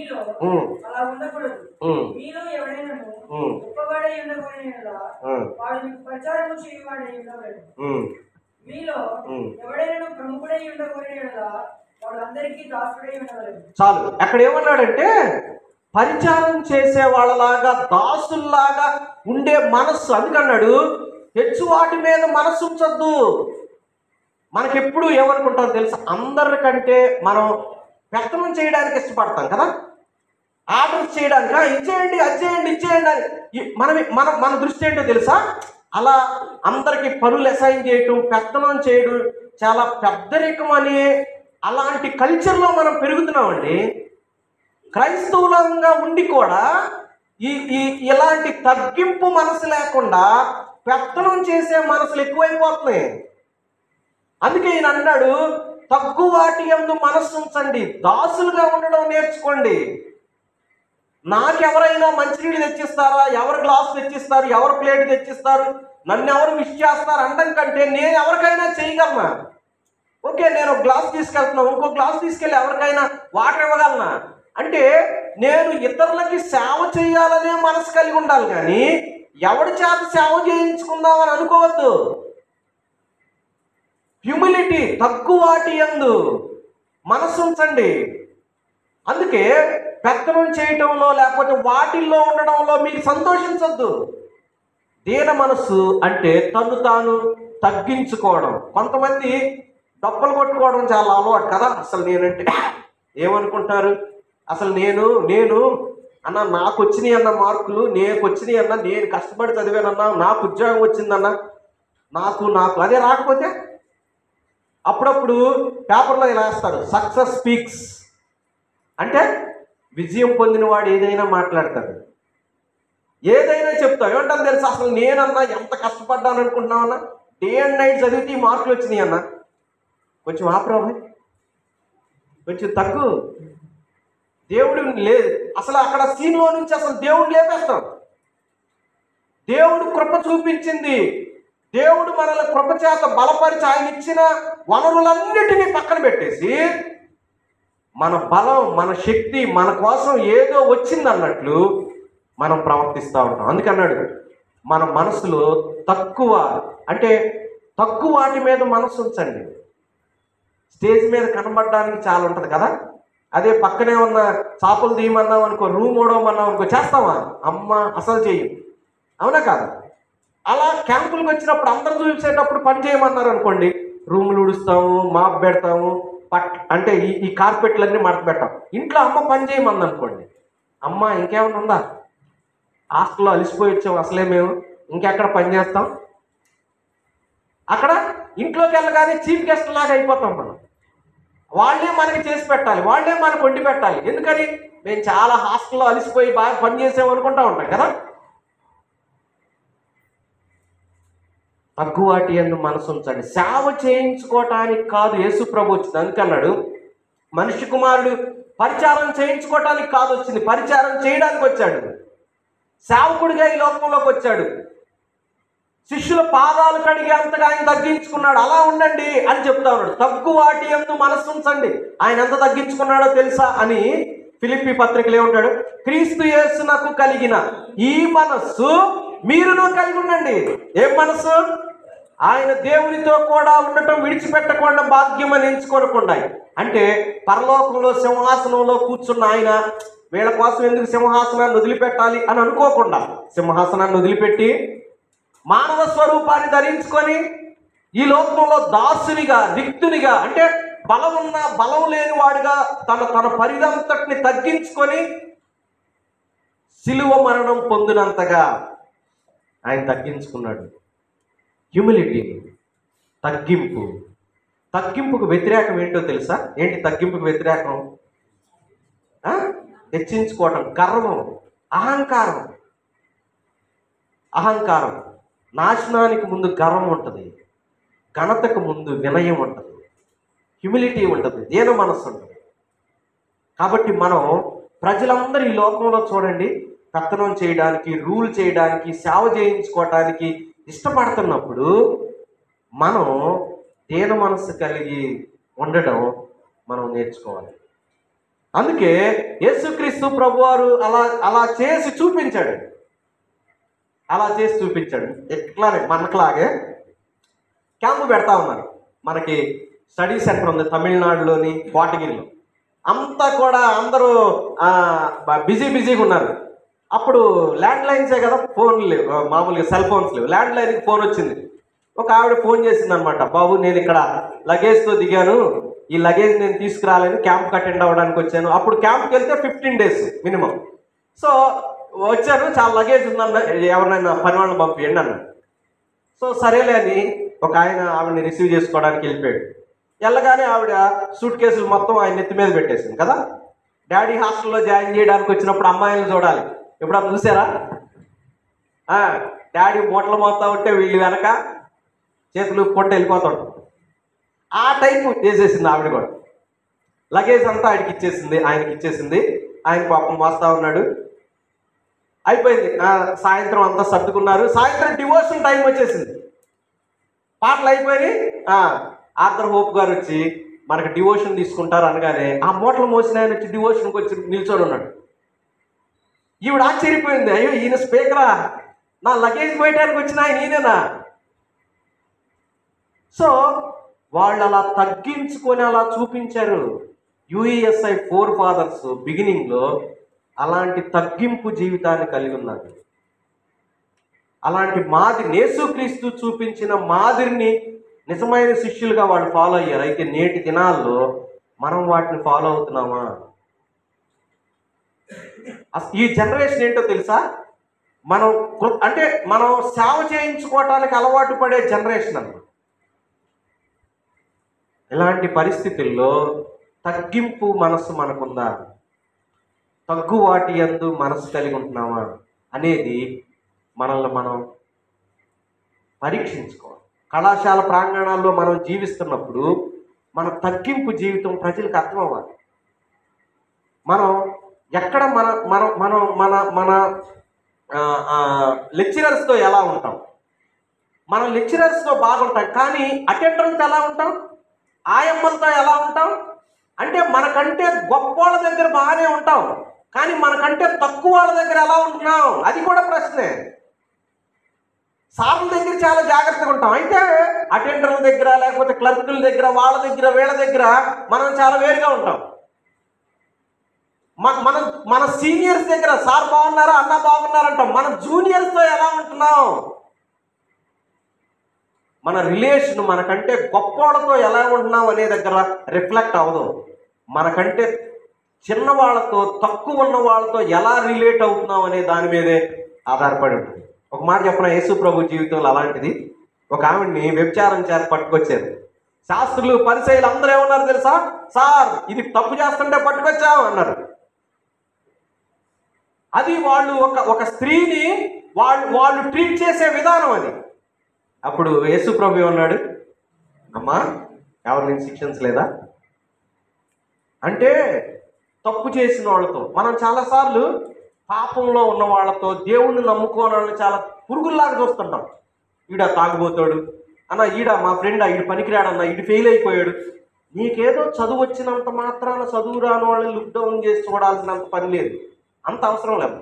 A: చాలు. అక్కడ ఏమన్నాడంటే పరిచారం చేసే వాళ్ళలాగా, దాసుల్లాగా ఉండే మనస్సు. అందుకన్నాడు హెచ్చు వాటి మీద మనస్సు ఉంచొద్దు. మనకెప్పుడు ఏమనుకుంటాం తెలుసా? అందరికంటే మనం పెత్తనం చేయడానికి ఇష్టపడతాం కదా, ఆర్డర్స్ చేయడానికి. ఇచ్చేయండి, అది చేయండి, ఇచ్చేయండి అని మన దృష్టి ఏంటో తెలుసా? అలా అందరికి పనులు అసైన్ చేయటం, పెత్తనం చేయడం చాలా పెద్దరికం అనే అలాంటి కల్చర్లో మనం పెరుగుతున్నామండి. క్రైస్తవులంగా ఉండి కూడా ఇలాంటి తగ్గింపు మనసు లేకుండా పెత్తనం చేసే మనసులు ఎక్కువైపోతున్నాయి. అందుకే ఈయన అన్నాడు, తగ్గు వాటి యందు మనస్సు ఉంచండి, దాసులుగా ఉండడం నేర్చుకోండి. నాకెవరైనా మంచినీళ్ళు తెచ్చిస్తారా, ఎవరు గ్లాసు తెచ్చిస్తారు, ఎవరు ప్లేట్ తెచ్చిస్తారు, నన్ను ఎవరు విష్ చేస్తారు అనడం కంటే నేను ఎవరికైనా చేయగలనా? ఓకే, నేను ఒక గ్లాస్ తీసుకెళ్తున్నా, ఇంకో గ్లాస్ తీసుకెళ్ళి ఎవరికైనా వాటర్ ఇవ్వగలనా? అంటే నేను ఇతరులకి సేవ చేయాలనే మనసు కలిగి ఉండాలి, కానీ ఎవరి చేత సేవ చేయించుకుందామని అనుకోవద్దు. హ్యూమిలిటీ, తక్కువ వాటి యందు మనసు ఉంచండి. అందుకే పెత్తనం చేయటంలో లేకపోతే వాటిల్లో ఉండడంలో మీరు సంతోషించొద్దు. దీన మనస్సు అంటే తను తాను తగ్గించుకోవడం. కొంతమంది డబ్బులు కొట్టుకోవడం చాలా అలవాటు కదా. అసలు నేనంటే ఏమనుకుంటారు? అసలు నేను అన్న, నాకు వచ్చినాయి అన్న మార్కులు, నేను వచ్చినాయి అన్న, నేను కష్టపడి చదివానన్నా, నాకు ఉద్యోగం వచ్చిందన్న, నాకు అదే రాకపోతే అప్పుడప్పుడు పేపర్లో ఇలా వేస్తారు, సక్సెస్ స్పీక్స్ అంటే విజయం పొందిన వాడు ఏదైనా మాట్లాడతాడు, ఏదైనా చెప్తావు. ఏమంటాను తెలుసు? అసలు నేనన్నా ఎంత కష్టపడ్డాను అనుకుంటున్నావన్నా, డే అండ్ నైట్ చదివితే ఈ మార్కులు వచ్చినాయి అన్న. కొంచెం ఆప్రభాయ్, కొంచెం తగ్గు. దేవుడు లేదు అసలు అక్కడ సీన్లో నుంచి. అసలు దేవుడు లేపేస్తాం. దేవుడు కృప చూపించింది, దేవుడు మనల్ని కృప చేత బలపరిచి ఆయన ఇచ్చిన వనరులన్నిటినీ పక్కన పెట్టేసి మన బలం, మన శక్తి, మన కోసం ఏదో వచ్చింది అన్నట్లు మనం ప్రవర్తిస్తూ ఉంటాం. అందుకన్నాడు మన మనసులో తక్కువ అంటే తక్కువ వాటి మీద మనసు ఉంచండి. స్టేజ్ మీద కనబడడానికి చాలా ఉంటుంది కదా, అదే పక్కనే ఉన్న చాపలు తీయమన్నాం అనుకో, రూమ్ ఓడమన్నాం అనుకో, చేస్తావా? అమ్మ అసలు చెయ్యి. అవునా కాదు? అలా క్యాంపులకు వచ్చినప్పుడు అందరూ చూసేటప్పుడు పని చేయమన్నారు అనుకోండి, రూములు ఉడుస్తాము, మాప్ పెడతాము, అంటే ఈ కార్పెట్లన్నీ మడత పెట్టాం. ఇంట్లో అమ్మ పని చేయమంది అనుకోండి, అమ్మ ఇంకేమైనా ఉందా, హాస్టల్లో అలిసిపోయి వచ్చాము అసలే మేము, ఇంకెక్కడ పని చేస్తాం? అక్కడ ఇంట్లోకి వెళ్ళగానే చీఫ్ గెస్ట్ లాగా అయిపోతాం మనం. వాళ్ళే మనకి చేసి పెట్టాలి, వాళ్ళే మనకు వండి పెట్టాలి. ఎందుకని? మేము చాలా హాస్టల్లో అలిసిపోయి బాగా పని చేసాము అనుకుంటా ఉంటాం కదా. తక్కువ వాటి యందు మనసు ఉంచండి. సేవ చేయించుకోవటానికి కాదు యేసు ప్రభు వచ్చింది. అందుకన్నాడు మనిషి కుమారుడు పరిచారం చేయించుకోవటానికి కాదు వచ్చింది, పరిచారం చేయడానికి వచ్చాడు. సేవకుడిగా ఈ లోకంలోకి వచ్చాడు. శిష్యుల పాదాలు కడిగి అంతగా ఆయన తగ్గించుకున్నాడు. అలా ఉండండి అని చెప్తా ఉన్నాడు. తగ్గు వాటి యందు మనస్సు ఉంచండి. ఆయన ఎంత తగ్గించుకున్నాడో తెలుసా అని ఫిలిప్పీ పత్రికలో ఏమంటాడు? క్రీస్తు యేసునకు కలిగిన ఈ మనస్సు మీరును కలిగి ఉండండి. ఏం మనస్సు? ఆయన దేవునితో కూడా ఉండటం విడిచిపెట్టకుండా భాగ్యం అని ఎంచుకోనకుండా, అంటే పరలోకంలో సింహాసనంలో కూర్చున్న ఆయన వీళ్ళ కోసం ఎందుకు సింహాసనాన్ని వదిలిపెట్టాలి అని అనుకోకుండా, సింహాసనాన్ని వదిలిపెట్టి మానవ స్వరూపాన్ని ధరించుకొని ఈ లోకంలో దాసునిగా, రిక్తునిగా, అంటే బలం ఉన్న బలం లేని వాడిగా తన పరిధంతటిని తగ్గించుకొని సిలువ మరణం పొందినంతగా ఆయన తగ్గించుకున్నాడు. హ్యూమిలిటీ, తగ్గింపు. తగ్గింపుకు వ్యతిరేకం ఏంటో తెలుసా? ఏంటి తగ్గింపుకు వ్యతిరేకం? హెచ్చించుకోవటం, గర్వం, అహంకారం. అహంకారం నాశనానికి ముందు గర్వం ఉంటుంది, ఘనతకు ముందు వినయం ఉంటుంది, హ్యూమిలిటీ ఉంటుంది, దీన మనస్సు ఉంటుంది. కాబట్టి మనం ప్రజలందరూ ఈ లోకంలో చూడండి, పెత్తనం చేయడానికి, రూల్ చేయడానికి, సేవ చేయించుకోవటానికి ఇష్టపడుతున్నప్పుడు మనం దీన మనస్సు కలిగి ఉండడం మనం నేర్చుకోవాలి. అందుకే యేసుక్రీస్తు ప్రభువారు అలా చేసి చూపించాడు. ఎట్లానే మనకులాగే క్యాంపు పెడతా ఉన్నారు. మనకి స్టడీ సెంటర్ ఉంది తమిళనాడులోని కోటగిరిలో. అంతా కూడా అందరూ బిజీగా ఉన్నారు. అప్పుడు ల్యాండ్ లైన్సే కదా, ఫోన్లు లేవు, మామూలుగా సెల్ ఫోన్స్ లేవు. ల్యాండ్ లైన్కి ఫోన్ వచ్చింది. ఒక ఆవిడ ఫోన్ చేసింది అనమాట. బాబు, నేను ఇక్కడ లగేజ్తో దిగాను, ఈ లగేజ్ నేను తీసుకురాలేను, క్యాంప్కి అటెండ్ అవ్వడానికి వచ్చాను. అప్పుడు క్యాంప్కి వెళ్తే 15 days మినిమం. సో వచ్చాను, చాలా లగేజ్ ఉందన్న, ఎవరినైనా పని వాళ్ళని పంపించండి అన్నాడు. సో సరేలే అని ఒక ఆయన ఆవిడని రిసీవ్ చేసుకోవడానికి వెళ్ళిపోయాడు. వెళ్ళగానే ఆవిడ సూట్ కేసులు మొత్తం ఆయన నెత్తి మీద పెట్టేసింది కదా. డాడీ హాస్టల్లో జాయిన్ చేయడానికి వచ్చినప్పుడు అమ్మాయిలను చూడాలి. ఎప్పుడన్నా చూసారా? డాడీ మూటలు మోస్తా ఉంటే వీళ్ళు వెనక చేతులు పొట్ట వెళ్ళిపోతాడు. ఆ టైపు చేసేసింది ఆవిడ కూడా. లగేజ్ అంతా ఆయనకి ఇచ్చేసింది. ఆయన పాపం మోస్తా ఉన్నాడు. అయిపోయింది. సాయంత్రం అంతా సర్దుకున్నారు. సాయంత్రం డివోషన్ టైం వచ్చేసింది. పాటలు అయిపోయి ఆర్థర్ హోప్ గారు వచ్చి మనకు డివోషన్ తీసుకుంటారు అనగానే ఆ మూటలు మోసిన ఆయన వచ్చి డివోషన్కి వచ్చి నిల్చొని ఉన్నాడు. ఈవిడ ఆశ్చర్యపోయింది. అయ్యో, ఈయన స్పీకరా, నా లగేజ్ పోయటానికి వచ్చిన ఆయన ఈయననా? సో వాళ్ళు అలా తగ్గించుకొని అలా చూపించారు. యుఎస్ఐ 4 ఫాదర్స్ బిగినింగ్లో అలాంటి తగ్గింపు జీవితాన్ని కలిగి ఉన్నారు. అలాంటి మాదిరి యేసుక్రీస్తు చూపించిన మాదిరిని నిజమైన శిష్యులుగా వాళ్ళు ఫాలో అయ్యారు. అయితే నేటి దినాల్లో మనం వాటిని ఫాలో అవుతున్నామా? ఈ జనరేషన్ ఏంటో తెలుసా? మనం సేవ చేయించుకోవటానికి అలవాటు పడే జనరేషన్ అన్నమాట. ఇలాంటి పరిస్థితుల్లో తగ్గింపు మనస్సు మనకుందా? తగ్గు వాటి యందు మనసు కలిగి ఉంటున్నామా అనేది మనల్ని మనం పరీక్షించుకోవాలి. కళాశాల ప్రాంగణాల్లో మనం జీవిస్తున్నప్పుడు మన తగ్గింపు జీవితం ప్రజలకు అర్థం అవ్వాలి. మనం ఎక్కడ మన లెక్చరర్స్తో ఎలా ఉంటాం? మనం లెక్చరర్స్తో బాగుంటాం, కానీ అటెండర్స్తో ఎలా ఉంటాం? ఆయమ్మలతో ఎలా ఉంటాం? అంటే మనకంటే గొప్ప వాళ్ళ దగ్గర బాగానే ఉంటాం, కానీ మనకంటే తక్కువ వాళ్ళ దగ్గర ఎలా ఉంటున్నాం? అది కూడా ప్రశ్నే. సార్ల దగ్గర చాలా జాగ్రత్తగా ఉంటాం, అయితే అటెండర్ల దగ్గర, లేకపోతే క్లర్కుల దగ్గర, వాళ్ళ దగ్గర, వీళ్ళ దగ్గర మనం చాలా వేరుగా ఉంటాం. మన సీనియర్స్ దగ్గర సార్ బాగున్నారా, అన్న బాగున్నారంటాం. మన జూనియర్స్తో ఎలా ఉంటున్నాం? మన రిలేషన్ మనకంటే గొప్ప వాళ్ళతో ఎలా ఉంటున్నాం అనే దగ్గర రిఫ్లెక్ట్ అవ్వదు. మనకంటే చిన్న వాళ్ళతో, తక్కువ ఉన్న వాళ్ళతో ఎలా రిలేట్ అవుతున్నాం అనే దాని మీదే ఆధారపడి ఉంటుంది. ఒక మాట చెప్పిన, యేసు ప్రభు జీవితంలో అలాంటిది. ఒక ఆవిడ్ని వ్యభిచారం చేత పట్టుకొచ్చారు. శాస్త్రులు, పరిసయ్యులు అందరూ ఏమన్నారు తెలుసా? సార్, ఇది తప్పు చేస్తుంటే పట్టుకొచ్చాం అన్నారు. అది వాళ్ళు ఒక స్త్రీని వాళ్ళు ట్రీట్ చేసే విధానం అది. అప్పుడు యేసు ప్రభు ఏమన్నాడు? అమ్మా, ఎవరు నేను శిక్షించలేదా? అంటే తప్పు చేసిన వాళ్ళతో, మనం చాలాసార్లు పాపంలో ఉన్న వాళ్ళతో, దేవుణ్ణి నమ్ముకోని వాళ్ళని చాలా పురుగుల్లాగా చూస్తుంటాం. ఈడ తాగుబోతాడు అన్న, ఈడ మా ఫ్రెండ్ ఈడు పనికిరాడన్న, ఈడు ఫెయిల్ అయిపోయాడు. నీకేదో చదువు వచ్చినంత మాత్రాన చదువు రాని వాళ్ళని లుక్ డౌన్ చేసి చూడాల్సినంత పని లేదు, అంత అవసరం లేదు.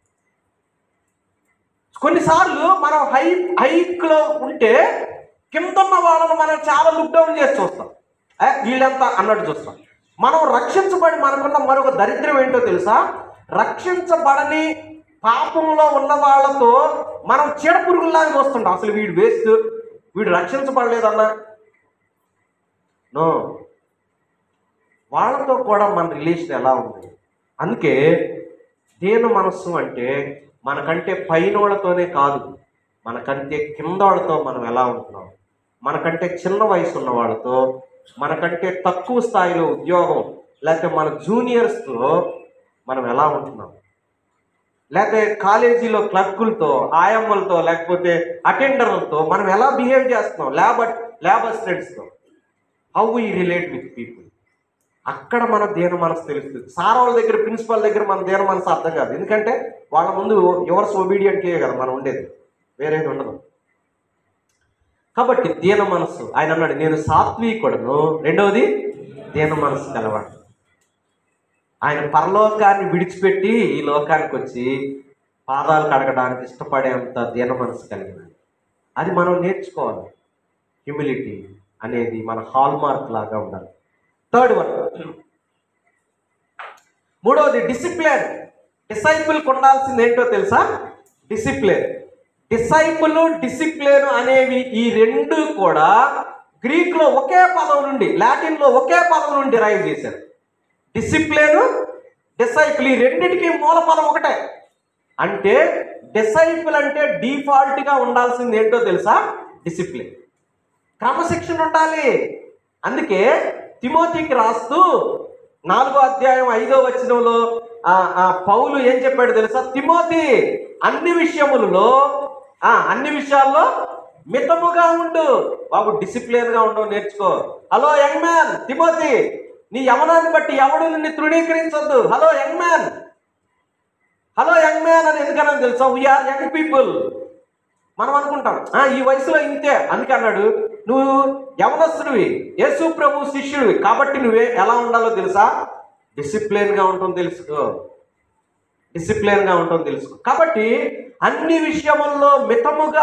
A: కొన్నిసార్లు మనం హైక్లో ఉంటే కిందన్న వాళ్ళను మనం చాలా లుక్ డౌన్ చేసి చూస్తాం, వీళ్ళంతా అన్నట్టు చూస్తాం. మనం రక్షించబడి మనకున్న మరొక దరిద్రం ఏంటో తెలుసా? రక్షించబడని పాపంలో ఉన్న వాళ్ళతో మనం చీడపురుగుల్లాగా చూస్తుంటాం. అసలు వీడు వేస్ట్, వీడు రక్షించబడలేదన్నా. నో, వాళ్ళతో కూడా మన రిలేషన్ ఎలా ఉంది? అందుకే దీన మనస్సు అంటే మనకంటే పైనోళ్ళతోనే కాదు, మనకంటే కింద వాళ్ళతో మనం ఎలా ఉంటున్నాం, మనకంటే చిన్న వయసు ఉన్న వాళ్ళతో, మనకంటే తక్కువ స్థాయిలో ఉద్యోగం లేకపోతే మన జూనియర్స్తో మనం ఎలా ఉంటున్నాం, లేకపోతే కాలేజీలో క్లర్కులతో, ఆయమ్మలతో, లేకపోతే అటెండర్లతో మనం ఎలా బిహేవ్ చేస్తున్నాం, ల్యాబ్ అసిస్టెంట్స్తో, how we relate with people. అక్కడ మన దీన మనసు తెలుస్తుంది. సార్ వాళ్ళ దగ్గర, ప్రిన్సిపల్ దగ్గర మన దీన మనసు అర్థం కాదు, ఎందుకంటే వాళ్ళ ముందు యువర్స్ ఒబీడియంట్లే కదా మనం ఉండేది, వేరేది ఉండదు. కాబట్టి దీన మనసు, ఆయన అన్నాడు నేను సాత్వికుడను, రెండవది దీన మనసు కలవాడు. ఆయన పరలోకాన్ని విడిచిపెట్టి ఈ లోకానికి వచ్చి పాదాలు కడగడానికి ఇష్టపడేంత దీన మనసు కలిగిన, అది మనం నేర్చుకోవాలి. హ్యూమిలిటీ అనేది మన హాల్మార్క్ లాగా ఉండాలి. థర్డ్ వన్, మూడవది డిసిప్లిన్. డిసైపుల్కి ఉండాల్సింది ఏంటో తెలుసా? డిసిప్లిన్. డిసిప్లిన్ అనేవి ఈ రెండు కూడా గ్రీక్లో ఒకే పదం నుండి, లాటిన్లో ఒకే పదం నుండి రైవ్ చేశారు. డిసిప్లిన్, డిసైపుల్, ఈ రెండిటికి మూల పదం ఒకటే. అంటే డిసైపుల్ అంటే డిఫాల్ట్గా ఉండాల్సింది ఏంటో తెలుసా? డిసిప్లిన్, క్రమశిక్షణ ఉండాలి. అందుకే తిమోతికి రాస్తూ 4వ అధ్యాయం 5వ వచనంలో పౌలు ఏం చెప్పాడు తెలుసా? తిమోతి అన్ని విషయాల్లో మితముగా ఉండు బాబు, డిసిప్లిన్గా ఉండవు నేర్చుకో. హలో యంగ్ మ్యాన్ తిమోతి, నీ యవనాన్ని బట్టి ఎవడు నిన్ను తృణీకరించొద్దు. హలో యంగ్ మ్యాన్ అని ఎందుకన్నా తెలుసా? We are young people. మనం అనుకుంటాం ఈ వయసులో ఇంతే, అందుకే అన్నాడు నువ్వు యవనస్తుడివి, యేసు ప్రభు శిష్యుడివి, కాబట్టి నువ్వే ఎలా ఉండాలో తెలుసా? డిసిప్లిన్గా ఉంటుంది తెలుసుకో. కాబట్టి అన్ని విషయముల్లో మితముగా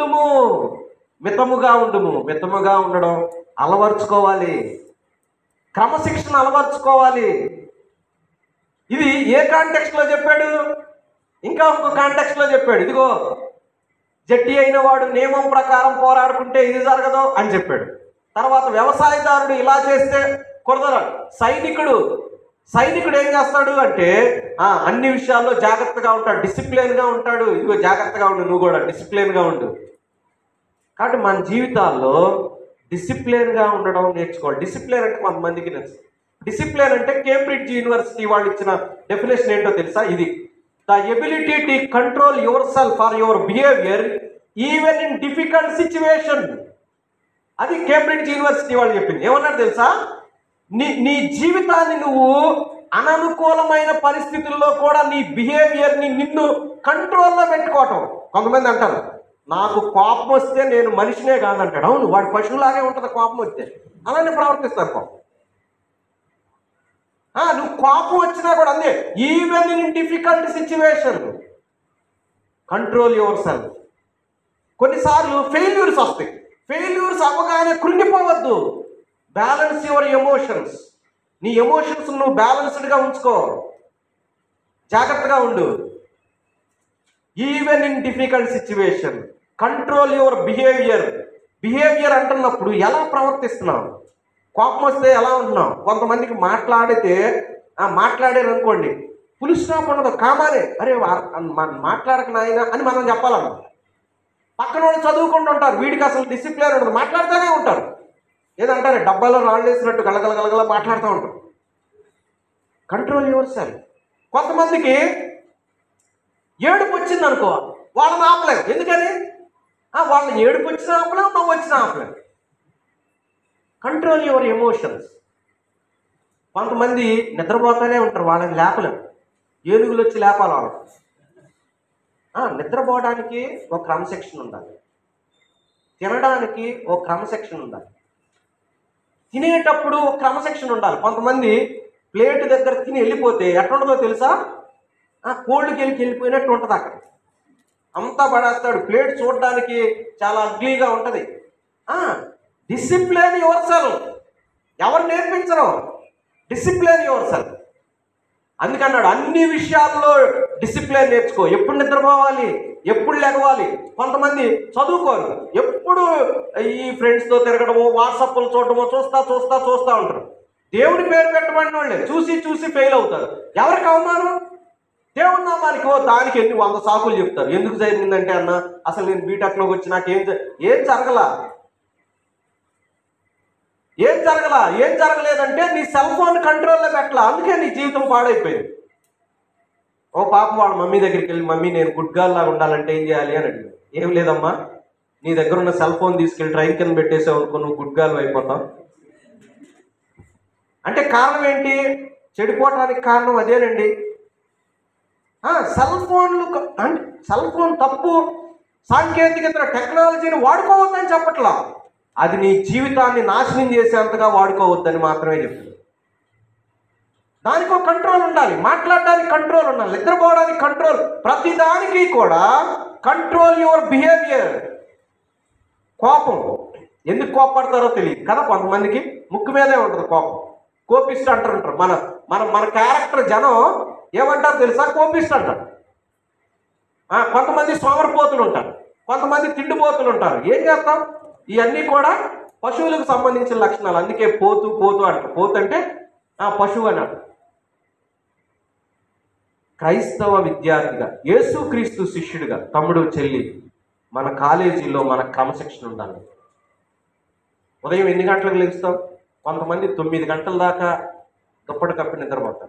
A: ఉండడం అలవర్చుకోవాలి, క్రమశిక్షణ అలవర్చుకోవాలి. ఇది ఏ కాంటెక్స్ట్లో చెప్పాడు? ఇంకా ఇంకో కాంటెక్స్ట్లో చెప్పాడు. ఇదిగో జట్టి అయిన వాడు నియమం ప్రకారం పోరాడుకుంటే ఇది జరగదు అని చెప్పాడు. తర్వాత వ్యవసాయదారుడు ఇలా చేస్తే కుదరదు. సైనికుడు ఏం చేస్తాడు అంటే అన్ని విషయాల్లో జాగ్రత్తగా ఉంటాడు, డిసిప్లిన్గా ఉంటాడు. ఇదిగో జాగ్రత్తగా ఉండు, నువ్వు కూడా డిసిప్లిన్గా ఉండు. కాబట్టి మన జీవితాల్లో డిసిప్లిన్గా ఉండడం నేర్చుకోవాలి. డిసిప్లిన్ అంటే కొంతమందికి నచ్చింది. డిసిప్లిన్ అంటే కేంబ్రిడ్జ్ యూనివర్సిటీ వాళ్ళు ఇచ్చిన డెఫినేషన్ ఏంటో తెలుసా? ఇది the ability to control yourself or your behaviour even in difficult situation. అది కేంబ్రిడ్జ్ యూనివర్సిటీ వాళ్ళు చెప్పింది. ఏమన్నారు తెలుసా? నీ జీవితాన్ని నువ్వు అననుకూలమైన పరిస్థితుల్లో కూడా నీ బిహేవియర్ని నిన్ను కంట్రోల్లో పెట్టుకోవటం. కొంతమంది అంటారు నాకు కోపం వస్తే నేను మనిషినే కాదంటాడు. అవును, వాడు పశువులాగే ఉంటుంది కోపం వస్తే, అలానే ప్రవర్తిస్తారు కోపం. నువ్వు కోపం వచ్చినా కూడా అంతే, even in difficult situation control yourself. కొన్నిసార్లు ఫెయిల్యూర్స్ వస్తాయి. ఫెయిల్యూర్స్ అవ్వగానే కృంగిపోవద్దు. Balance your emotions. నీ ఎమోషన్స్ నువ్వు బ్యాలెన్స్డ్గా ఉంచుకో, జాగ్రత్తగా ఉండు. Even in difficult situation control your behaviour అంటున్నప్పుడు ఎలా ప్రవర్తిస్తున్నావు? కోపం వస్తే ఎలా ఉంటున్నావు? కొంతమందికి మాట్లాడారు అనుకోండి, ఫుల్ స్టాప్ ఉండదు, కామానే అరే మాట్లాడక నాయన అని మనం చెప్పాలన్న. పక్కన వాళ్ళు చదువుకుంటూ ఉంటారు, వీడికి అసలు డిసిప్లిన్ ఉండదు, మాట్లాడుతూనే ఉంటారు. ఏదంటారు డబ్బాలో రాళ్ళు వేసినట్టు గలగల మాట్లాడుతూ ఉంటారు. Control yourself. కొంతమందికి ఏడుపు వచ్చింది అనుకో, వాళ్ళని ఆపలేవు. ఎందుకని? వాళ్ళని ఏడుపు వచ్చిన ఆపలేవు, నవ్వు వచ్చిన ఆపలేవు. Control your emotions. కొంతమంది నిద్రపోతూనే ఉంటారు, వాళ్ళని లేపలేము. ఏనుగులు వచ్చి లేపాలి వాళ్ళు. నిద్రపోవడానికి ఒక క్రమశిక్షణ ఉండాలి. తినడానికి ఒక క్రమశిక్షణ ఉండాలి. తినేటప్పుడు ఒక క్రమశిక్షణ ఉండాలి. కొంతమంది ప్లేట్ దగ్గర తిని వెళ్ళిపోతే ఎట్లుంటుందో తెలుసా? కోళ్ళకి వెళ్ళిపోయినట్టు ఉంటుంది. అక్కడ అంతా పడేస్తాడు. ప్లేట్ చూడడానికి చాలా అగ్లీగా ఉంటుంది. Discipline yourself. ఎవరు నేర్పించరు? Discipline yourself. అందుకన్నాడు అన్ని విషయాల్లో డిసిప్లిన్ నేర్చుకో. ఎప్పుడు నిద్రపోవాలి, ఎప్పుడు లెగవాలి. కొంతమంది చదువుకోరు, ఎప్పుడు ఈ ఫ్రెండ్స్తో తిరగడము, వాట్సాప్లు చూడటము, చూస్తా ఉంటారు. దేవుని పేరు పెట్టబడిన వాళ్ళే చూసి ఫెయిల్ అవుతారు. ఎవరికి అవమానం? దేవుని నామానికి. దానికి ఎన్ని 100 సాకులు చెప్తారు. ఎందుకు జరిగిందంటే అన్న, అసలు నేను బీటెక్లోకి వచ్చి నాకు ఏం జరగలేదంటే నీ సెల్ ఫోన్ కంట్రోల్లో పెట్టలా, అందుకే నీ జీవితం పాడైపోయింది. ఓ పాపం వాళ్ళ మమ్మీ దగ్గరికి వెళ్ళి, మమ్మీ నేను గుడ్ గర్ల్ లాగా ఉండాలంటే ఏం చేయాలి అని అడిగాడు. ఏం లేదమ్మా, నీ దగ్గర ఉన్న సెల్ ఫోన్ తీసుకెళ్ళి ట్రైన్ కింద పెట్టేసావు అనుకో, నువ్వు గుడ్ గర్ల్ అయిపోతావు. అంటే కారణం ఏంటి? చెడిపోవటానికి కారణం అదేనండి. సెల్ ఫోన్ తప్పు, సాంకేతికత టెక్నాలజీని వాడుకోవద్దని చెప్పట్లా, అది నీ జీవితాన్ని నాశనం చేసేంతగా వాడుకోవద్దని మాత్రమే చెప్తుంది. దానికి ఒక కంట్రోల్ ఉండాలి. మాట్లాడడానికి కంట్రోల్ ఉండాలి, నిద్రపోవడానికి కంట్రోల్, ప్రతిదానికి కూడా కంట్రోల్ యువర్ బిహేవియర్. కోపం ఎందుకు కోపడతారో తెలియదు కదా కొంతమందికి. ముక్కు మీదే ఉంటుంది కోపం. కోపిస్ట్ అంటారు. మన క్యారెక్టర్ జనం ఏమంటారు తెలుసా? కోపిస్ట్ అంటారు. కొంతమంది సోమరిపోతులు ఉంటారు, కొంతమంది తిండిపోతులు ఉంటారు. ఏం చేస్తాం? ఇవన్నీ కూడా పశువులకు సంబంధించిన లక్షణాలు. అందుకే పోతు అంటారు. పోతు అంటే పశువు అన్నాడు. క్రైస్తవ విద్యార్థిగా, యేసుక్రీస్తు శిష్యుడిగా, తమ్ముడు చెల్లి, మన కాలేజీలో మన క్రమశిక్షణ ఉండాలి. ఉదయం ఎన్ని గంటలకు లేస్తాం? కొంతమంది 9 గంటల దాకా దుప్పటి కప్పి నిద్రపోతారు.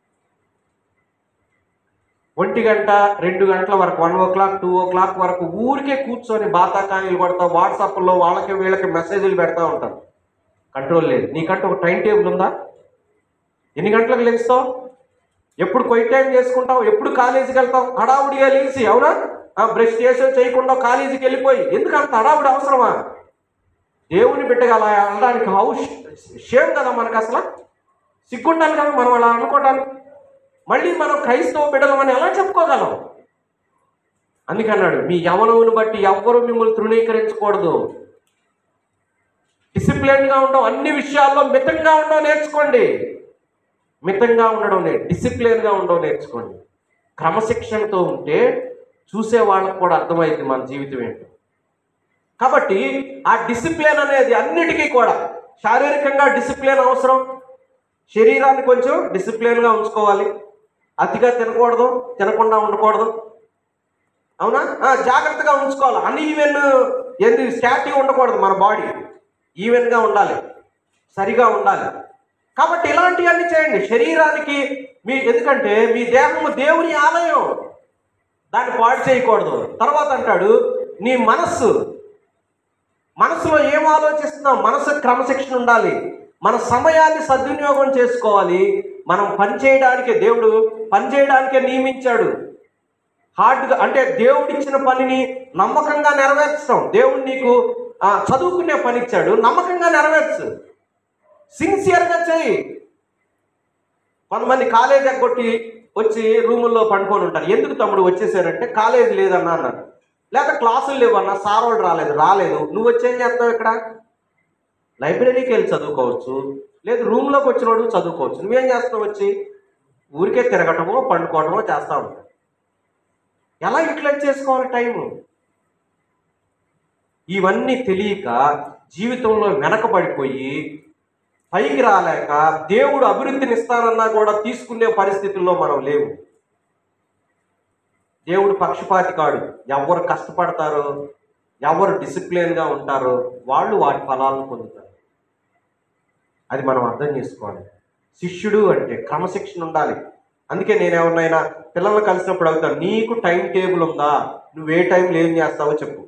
A: 1 గంట 2 గంటల వరకు, 1 o'clock 2 o'clock వరకు ఊరికే కూర్చొని బాతాకాయలు కొడతా, వాట్సాప్లో వాళ్ళకి వీళ్ళకి మెసేజ్లు పెడతా ఉంటారు. కంట్రోల్ లేదు. నీకంటే ఒక టైం టేబుల్ ఉందా? ఎన్ని గంటలకు లేస్తావు? ఎప్పుడు క్వైట్ టైం చేసుకుంటావు? ఎప్పుడు కాలేజీకి వెళ్తావు? హడావుడిగా లేచి, అవునా, బ్రష్ చేయకుండా కాలేజీకి వెళ్ళిపోయి, ఎందుకు అంత హడావుడి అవసరమా? దేవుని బిడ్డగా అలా అనడానికి షేమ్ కదా మనకు. అసలు సిగ్గుండాలి కదా మనం అలా అనుకోవడానికి. మళ్ళీ మనం క్రైస్తవ బిడ్డలమని ఎలా చెప్పుకోగలం? అందుకన్నాడు, మీ యవనమును బట్టి ఎవ్వరూ మిమ్మల్ని తృణీకరించకూడదు. డిసిప్లిన్గా ఉండడం, అన్ని విషయాల్లో మితంగా ఉండడం నేర్చుకోండి. మితంగా ఉండడం డిసిప్లిన్గా ఉండడం నేర్చుకోండి. క్రమశిక్షణతో ఉంటే చూసే వాళ్ళకు కూడా అర్థమైంది మన జీవితం ఏంటో. కాబట్టి ఆ డిసిప్లిన్ అనేది అన్నిటికీ కూడా, శారీరకంగా డిసిప్లిన్ అవసరం. శరీరాన్ని కొంచెం డిసిప్లిన్గా ఉంచుకోవాలి. అతిగా తినకూడదు, తినకుండా ఉండకూడదు, అవునా. జాగ్రత్తగా ఉంచుకోవాలి. అన్ఈవెన్ స్టాటివ్ ఉండకూడదు. మన బాడీ ఈవెన్గా ఉండాలి, సరిగా ఉండాలి. కాబట్టి ఇలాంటివన్నీ చేయండి. శరీరానికి ఎందుకంటే మీ దేహము దేవుని ఆలయం, దాన్ని పాడు చేయకూడదు. తర్వాత అంటాడు, నీ మనసులో ఏం ఆలోచిస్తున్నాం? మనసు క్రమశిక్షణ ఉండాలి. మన సమయాన్ని సద్వినియోగం చేసుకోవాలి. మనం దేవుడు పనిచేయడానికే నియమించాడు. హార్డ్గా అంటే దేవుడిచ్చిన పనిని నమ్మకంగా నెరవేర్చడం. దేవుడు నీకు చదువుకునే పని ఇచ్చాడు, నమ్మకంగా నెరవేర్చు, సిన్సియర్గా చేయి. కొంతమంది కాలేజ్ ఎగ్గొట్టి వచ్చి రూముల్లో పండుకొని ఉంటారు. ఎందుకు తమ్ముడు వచ్చేసారంటే కాలేజ్ లేదన్నా అన్నారు, లేక క్లాసులు లేవన్నా, సార్ వాళ్ళు రాలేదు. నువ్వు వచ్చేం చేస్తావు? ఇక్కడ లైబ్రరీకి వెళ్ళి చదువుకోవచ్చు, లేదు రూమ్లోకి వచ్చినోడు చదువుకోవచ్చు. నువ్వేం చేస్తావు? వచ్చి ఊరికే తిరగటమో పండుకోవటమో చేస్తూ ఉంటావు. ఎలా యూటిలైజ్ చేసుకోవాలి టైము? ఇవన్నీ తెలియక జీవితంలో వెనకబడిపోయి పైకి రాలేక, దేవుడు అభివృద్ధిని ఇస్తానన్నా కూడా తీసుకునే పరిస్థితుల్లో మనం లేవు. దేవుడు పక్షపాతి కాడు. ఎవరు కష్టపడతారో, ఎవరు డిసిప్లిన్గా ఉంటారో వాళ్ళు వాటి ఫలాలను పొందుతారు. అది మనం అర్థం చేసుకోవాలి. శిష్యుడు అంటే క్రమశిక్షణ ఉండాలి. అందుకే నేను ఎవరినైనా పిల్లల్ని కలిసినప్పుడు అడుగుతాను, నీకు టైం టేబుల్ ఉందా? నువ్వు ఏ టైంలో ఏం చేస్తావో చెప్పు.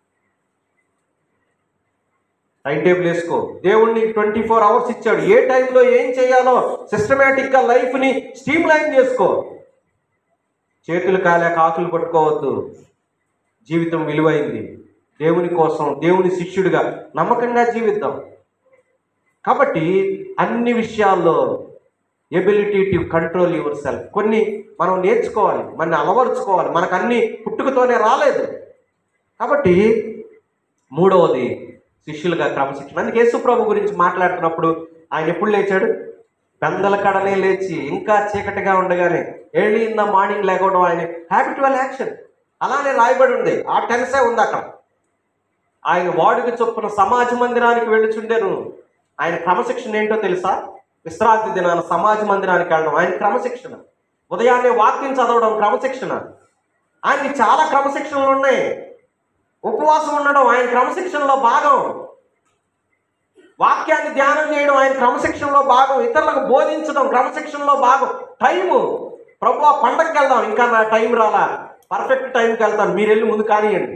A: టైం టేబుల్ వేసుకో. దేవుడు నీకు 24 hours ఇచ్చాడు. ఏ టైంలో ఏం చేయాలో సిస్టమేటిక్గా లైఫ్ని స్ట్రీమ్ లైన్ చేసుకో. చేతులు కాలేక ఆకులు పట్టుకోవద్దు. జీవితం విలువైంది. దేవుని కోసం, దేవుని శిష్యుడిగా నమ్మకంగా జీవిద్దాం. కాబట్టి అన్ని విషయాల్లో ability to control yourself కొన్ని మనం నేర్చుకోవాలి, మన అలవరుచుకోవాలి. మనకు అన్ని పుట్టుకతోనే రాలేదు. కాబట్టి మూడవది శిష్యులుగా క్రమశిక్షణ. అందుకే యేసు ప్రభు గురించి మాట్లాడుతున్నప్పుడు ఆయన ఎప్పుడు లేచాడు? పెందల కడనే లేచి ఇంకా చీకటిగా ఉండగానే ఎర్లీ ఇన్ ద మార్నింగ్ లేకపోవడం ఆయన హ్యాబిచువల్ యాక్షన్. అలానే రాయబడి ఉంది, ఆ టెన్సే ఉంది అక్కడ. ఆయన వాడుక చొప్పున సమాజ మందిరానికి వెళ్ళుచుండెను. ఆయన క్రమశిక్షణ ఏంటో తెలుసా? విశ్రాంతి దినాన సమాజ మందిరానికి వెళ్ళడం ఆయన క్రమశిక్షణ. ఉదయాన్నే వాక్యం చదవడం క్రమశిక్షణ. ఆయనకి చాలా క్రమశిక్షణలు ఉన్నాయి. ఉపవాసం ఉండడం ఆయన క్రమశిక్షణలో భాగం. వాక్యాన్ని ధ్యానం చేయడం ఆయన క్రమశిక్షణలో భాగం. ఇతరులకు బోధించడం క్రమశిక్షణలో భాగం. టైము, ప్రభువా పండగకి వెళ్దాం, ఇంకా నా టైం రాలా, పర్ఫెక్ట్ టైంకి వెళ్తాను, మీరు వెళ్ళి ముందు కానియండి.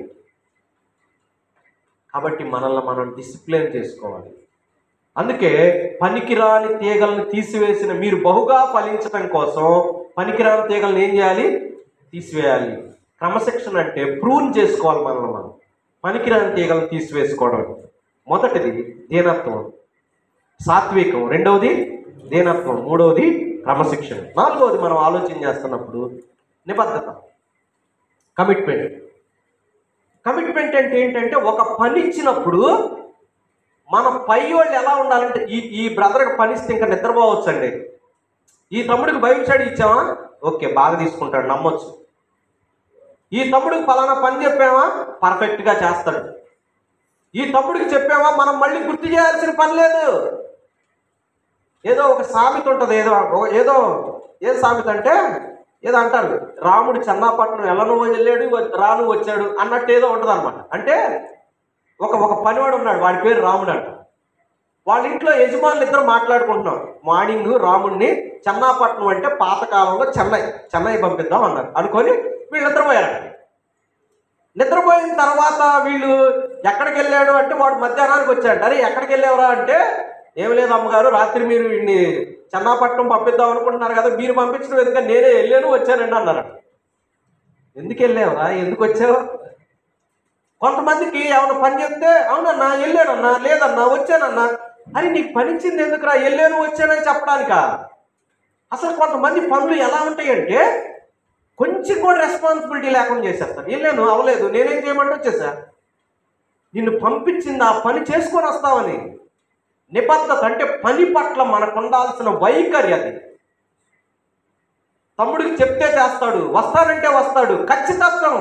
A: కాబట్టి మనల్ని మనం డిసిప్లిన్ చేసుకోవాలి. అందుకే పనికిరాని తీగలను తీసివేసిన మీరు బహుగా ఫలించడం కోసం పనికిరాని తీగలను ఏం చేయాలి? తీసివేయాలి. క్రమశిక్షణ అంటే ప్రూన్ చేసుకోవాలి మనల్ని మనం. పనికిరాని తీగలను తీసివేసుకోవడం. మొదటిది దీనత్వం, సాత్వికం. రెండవది దీనత్వం. మూడవది క్రమశిక్షణ. నాలుగవది మనం ఆలోచన చేస్తున్నప్పుడు నిబద్ధత, కమిట్మెంట్. కమిట్మెంట్ అంటే ఏంటంటే ఒక పని ఇచ్చినప్పుడు మన పై వాళ్ళు ఎలా ఉండాలంటే ఈ బ్రదర్కి పని ఇస్తే ఇంకా నిద్రపోవచ్చండి. ఈ తమ్ముడికి బైబిల్ స్టడీ ఇచ్చామా, ఓకే బాగా తీసుకుంటాడు, నమ్మొచ్చు. ఈ తమ్ముడికి ఫలానా పని చెప్పామా, పర్ఫెక్ట్గా చేస్తాడు. ఈ తమ్ముడికి చెప్పామా, మనం మళ్ళీ గుర్తు చేయాల్సిన పని లేదు. ఏదో ఒక సామెత ఉంటుంది, ఏదో సామెత అంటే ఏదో అంటారు, రాముడు చెన్నాపట్నం ఎలను వెళ్ళాడు రాను వచ్చాడు అన్నట్టు ఏదో ఉంటుంది అనమాట. అంటే ఒక పనివాడు ఉన్నాడు, వాడి పేరు రాముడు అంట. వాళ్ళ ఇంట్లో యజమానులు ఇద్దరు మాట్లాడుకుంటున్నాం. మార్నింగ్ రాముడిని చెన్నాపట్నం అంటే పాతకాలంలో చెన్నై పంపిద్దాం అన్నారు. అనుకొని వీళ్ళు నిద్రపోయారు. నిద్రపోయిన తర్వాత వీళ్ళు ఎక్కడికి వెళ్ళాడు అంటే వాడు మధ్యాహ్నానికి వచ్చాడు. అరే ఎక్కడికి వెళ్ళావురా అంటే, ఏమి లేదు అమ్మగారు, రాత్రి మీరు వీడిని చెన్నాపట్నం పంపిద్దాం అనుకుంటున్నారు కదా, మీరు పంపించడం ఎందుకంటే నేనే వెళ్ళాను వచ్చానండి అన్నారు. ఎందుకు వెళ్ళావురా, ఎందుకు వచ్చావు? కొంతమందికి ఏమైనా పని చెప్తే అవునన్నా వెళ్ళానన్నా, లేదన్నా వచ్చానన్నా. అని నీకు పనిచ్చింది ఎందుకురా, వెళ్ళాను వచ్చానని చెప్పడానిక? అసలు కొంతమంది పనులు ఎలా ఉంటాయంటే కొంచెం కూడా రెస్పాన్సిబిలిటీ లేకుండా చేసేస్తారు. వెళ్ళాను అవ్వలేదు, నేనేం చేయమంటే వచ్చేసా. నిన్ను పంపించింది ఆ పని చేసుకొని వస్తావని. నిబద్ధత అంటే పని పట్ల మనకు ఉండాల్సిన వైఖరి అది. తమ్ముడికి చెప్తే చేస్తాడు, వస్తానంటే వస్తాడు, ఖచ్చితత్వం.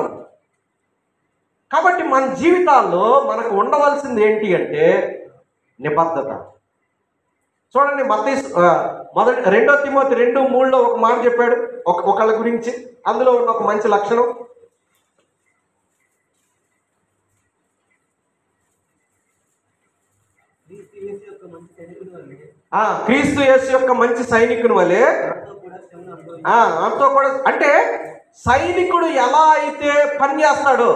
A: కాబట్టి మన జీవితాల్లో మనకు ఉండవలసింది ఏంటి అంటే నిబద్ధత. చూడండి, మొదటి 2 తిమోతి 2:3 ఒక మాట చెప్పాడు ఒకళ్ళ గురించి. అందులో ఉన్న ఒక మంచి లక్షణం, క్రీస్తు యేసు యొక్క మంచి సైనికుని వలె అంతో కూడా. అంటే సైనికుడు ఎలా అయితే పని చేస్తాడో,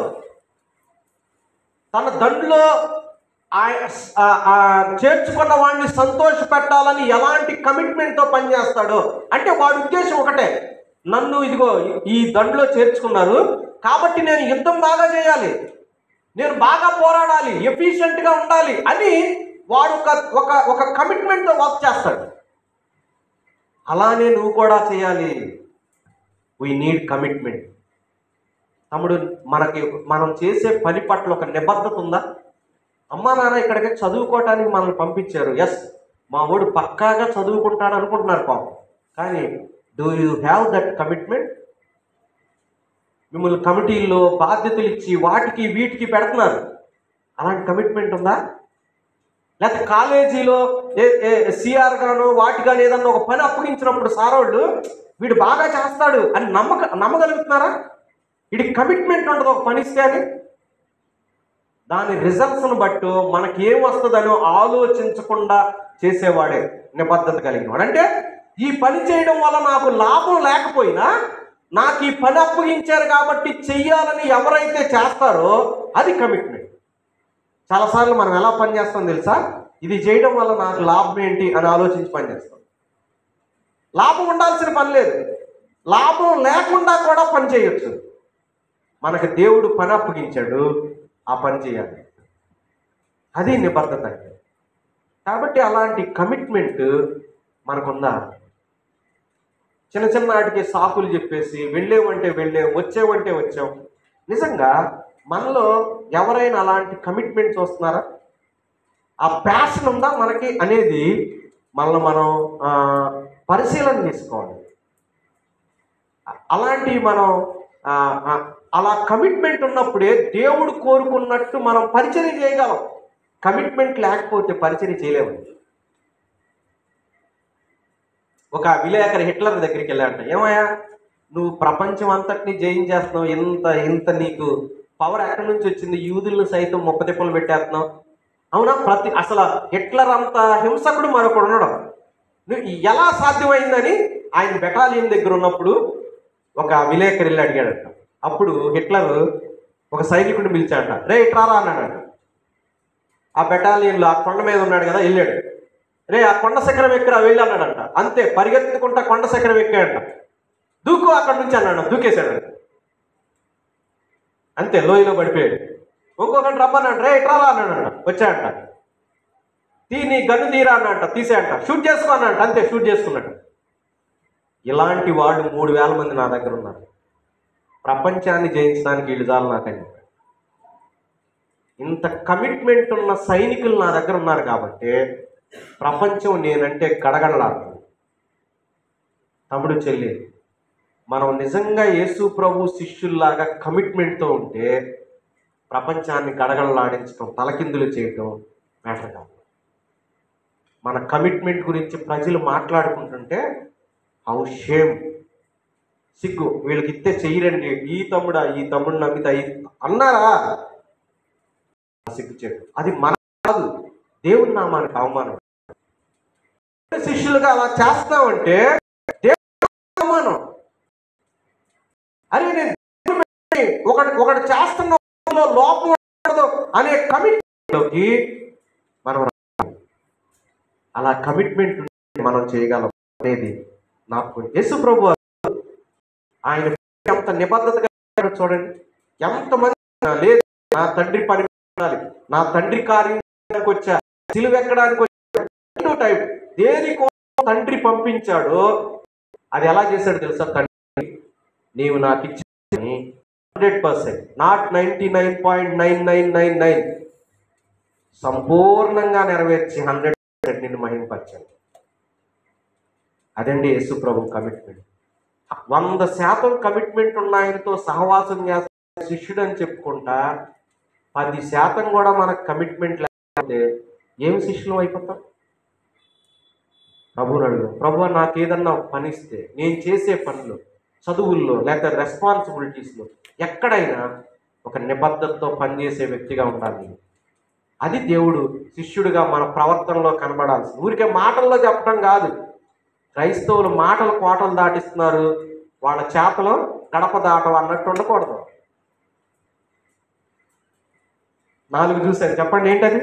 A: తన దండులో చేర్చుకున్న వాడిని సంతోష పెట్టాలని ఎలాంటి కమిట్మెంట్తో పనిచేస్తాడో, అంటే వాడి ఉద్దేశం ఒకటే, నన్ను ఇదిగో ఈ దండులో చేర్చుకున్నారు కాబట్టి నేను యుద్ధం బాగా చేయాలి, నేను బాగా పోరాడాలి, ఎఫిషియెంట్గా ఉండాలి అని వాడు ఒక కమిట్మెంట్తో వర్క్ చేస్తాడు. అలానే నువ్వు కూడా చేయాలి. We need commitment. తమ్ముడు, మనం చేసే పని పట్ల ఒక నిబద్ధత ఉందా? అమ్మా నాన్న ఇక్కడికి చదువుకోవటానికి మనల్ని పంపించారు, ఎస్ మా వాడు పక్కాగా చదువుకుంటాడు అనుకుంటున్నారు పాపం. కానీ do you have that commitment? మిమ్మల్ని కమిటీల్లో బాధ్యతలు ఇచ్చి వాటికి వీటికి పెడుతున్నారు, అలాంటి కమిట్మెంట్ ఉందా? లేకపోతే కాలేజీలో సిఆర్ గాను వాటి కానీ ఏదన్నా ఒక పని అప్పగించినప్పుడు సారోళ్ళు వీడు బాగా చేస్తాడు అని నమ్మగలుగుతున్నారా? వీడికి కమిట్మెంట్ ఉంటుంది ఒక పని ఇస్తే అని. దాని రిజల్ట్స్ను బట్టి మనకి ఏం వస్తుందనో ఆలోచించకుండా చేసేవాడే నిబద్ధత కలిగిన వాడు. అంటే ఈ పని చేయడం వల్ల నాకు లాభం లేకపోయినా నాకు ఈ పని అప్పగించారు కాబట్టి చెయ్యాలని ఎవరైతే చేస్తారో అది కమిట్మెంట్. చాలాసార్లు మనం ఎలా పని చేస్తాం తెలుసా? ఇది చేయడం వల్ల నాకు లాభం ఏంటి అని ఆలోచించి పని చేస్తాం. లాభం ఉండాల్సిన పని లేదు, లాభం లేకుండా కూడా పని చేయొచ్చు. మనకు దేవుడు పని అప్పగించాడు, ఆ పని చేయాలి. అది నిబద్ధత అంటే. కాబట్టి అలాంటి కమిట్మెంట్ మనకుందా? చిన్న చిన్న వాటికి సాకులు చెప్పేసి వెళ్ళేవంటే వెళ్ళాం, వచ్చేవంటే వచ్చాం. నిజంగా మనలో ఎవరైనా అలాంటి కమిట్మెంట్ చూస్తున్నారా? ఆ ప్యాషన్ ఉందా మనకి అనేది మనల్ని మనం పరిశీలన చేసుకోవాలి. అలాంటివి మనం అలా కమిట్మెంట్ ఉన్నప్పుడే దేవుడు కోరుకున్నట్టు మనం పరిచర్య చేయగలం. కమిట్మెంట్ లేకపోతే పరిచర్య చేయలేము. ఒక విలేకరి హిట్లర్ దగ్గరికి వెళ్ళాడంట. ఏమయ్యా, నువ్వు ప్రపంచం అంతటిని జయించేస్తున్నావు, ఇంత నీకు పవర్ ఎక్కడి నుంచి వచ్చింది? యూదులను సైతం ముప్పతిప్పలు పెట్టేస్తున్నావు. అవునా? అసలు హిట్లర్ అంత హింసకుడు మరొకడు ఉండడం నువ్వు ఎలా సాధ్యమైందని ఆయన బెటాలియన్ దగ్గర ఉన్నప్పుడు ఒక విలేకరి వెళ్ళి అడిగాడట. అప్పుడు హిట్లర్ ఒక సైనికుడిని పిలిచాడట. రే ఇట్రారా అన్నాడట. ఆ బెటాలియన్లో ఆ కొండ మీద ఉన్నాడు కదా, వెళ్ళాడు. రే ఆ కొండ శిఖరం ఎక్కరా వెళ్ళి అన్నాడంట. అంతే, పరిగెత్తుకుంటా కొండ శిఖరం ఎక్కాడంట. దూకు అక్కడి నుంచి అన్నాడు. దూకేశాడంట. అంతే, లోయలో పడిపోయాడు. ఇంకొకటి రమ్మన్నాడు. రే ఇట్రారా అన్నాడంట. వచ్చాడంట. నీ గన్ను తీరా అన్నట్ట. తీసేయంట. షూట్ చేసుకో అన్నట్టు. అంతే, షూట్ చేసుకున్నాడు. ఇలాంటి వాళ్ళు 3000 మంది నా దగ్గర ఉన్నారు. ప్రపంచాన్ని జయించడానికి వీళ్ళు చాలు నాకని. ఇంత కమిట్మెంట్ ఉన్న సైనికులు నా దగ్గర ఉన్నారు కాబట్టి ప్రపంచం నేనంటే గడగడలాడుతుంది. తమ్ముడు, చెల్లి, మనం నిజంగా యేసు ప్రభు శిష్యుల్లాగా కమిట్మెంట్తో ఉంటే ప్రపంచాన్ని గడగడలాడించడం, తలకిందులు చేయటం మ్యాటర్ కాదు. మన కమిట్మెంట్ గురించి ప్రజలు మాట్లాడుకుంటుంటే హౌ షేమ్, సిగ్గు. వీళ్ళకి ఇస్తే చెయ్యరండి, ఈ తమ్ముడు నమ్మితే అన్నారా? సిగ్గు చేయడం అది మన కాదు, దేవుని నామానికి అవమానం. శిష్యులుగా అలా చేస్తామంటే దేవుని అవమానం. అరే నేను ఒకటి చేస్తున్న లోపం ఉండదు అనే కమిట్మెంట్లోకి మనం అలా కమిట్మెంట్ మనం చేయగలం అనేది నాకు యేసు ప్రభు ఆయన ఎంత నిబద్ధతగా చూడండి. ఎంతమంది లేదు, నా తండ్రి పని ఉండాలి, నా తండ్రి కార్యానికి వచ్చా, సిలువెక్కడానికి వచ్చా, టైం దేనికోసం తండ్రి పంపించాడో అది ఎలా చేశాడు తెలుసా? తండ్రి నీవు నాకు ఇచ్చి 100%, నాట్ 99.9999 సంపూర్ణంగా నెరవేర్చి 100% నిన్ను మహిమపరచాడు. అదండి యేసు ప్రభు కమిట్మెంట్. 100% కమిట్మెంట్ ఉన్న ఆయనతో సహవాసం చేస్తున్న శిష్యుడు అని చెప్పుకుంటా 10% కూడా మనకు కమిట్మెంట్ లేకపోతే ఏం శిష్యులు అయిపోతాం? ప్రభువుని అడుగు. ప్రభు నాకు ఏదన్నా పని ఇస్తే నేను చేసే పనులు, చదువుల్లో లేకపోతే రెస్పాన్సిబిలిటీస్లో ఎక్కడైనా ఒక నిబద్ధతతో పనిచేసే వ్యక్తిగా ఉండాలి. అది దేవుడు శిష్యుడిగా మన ప్రవర్తనలో కనబడాల్సి. ఊరికే మాటల్లో చెప్పడం కాదు. క్రైస్తవులు మాటలు కోటలు దాటిస్తున్నారు, వాళ్ళ చేపలు గడప దాటం అన్నట్టు ఉండకూడదు. 4 చూశాను, చెప్పండి ఏంటది?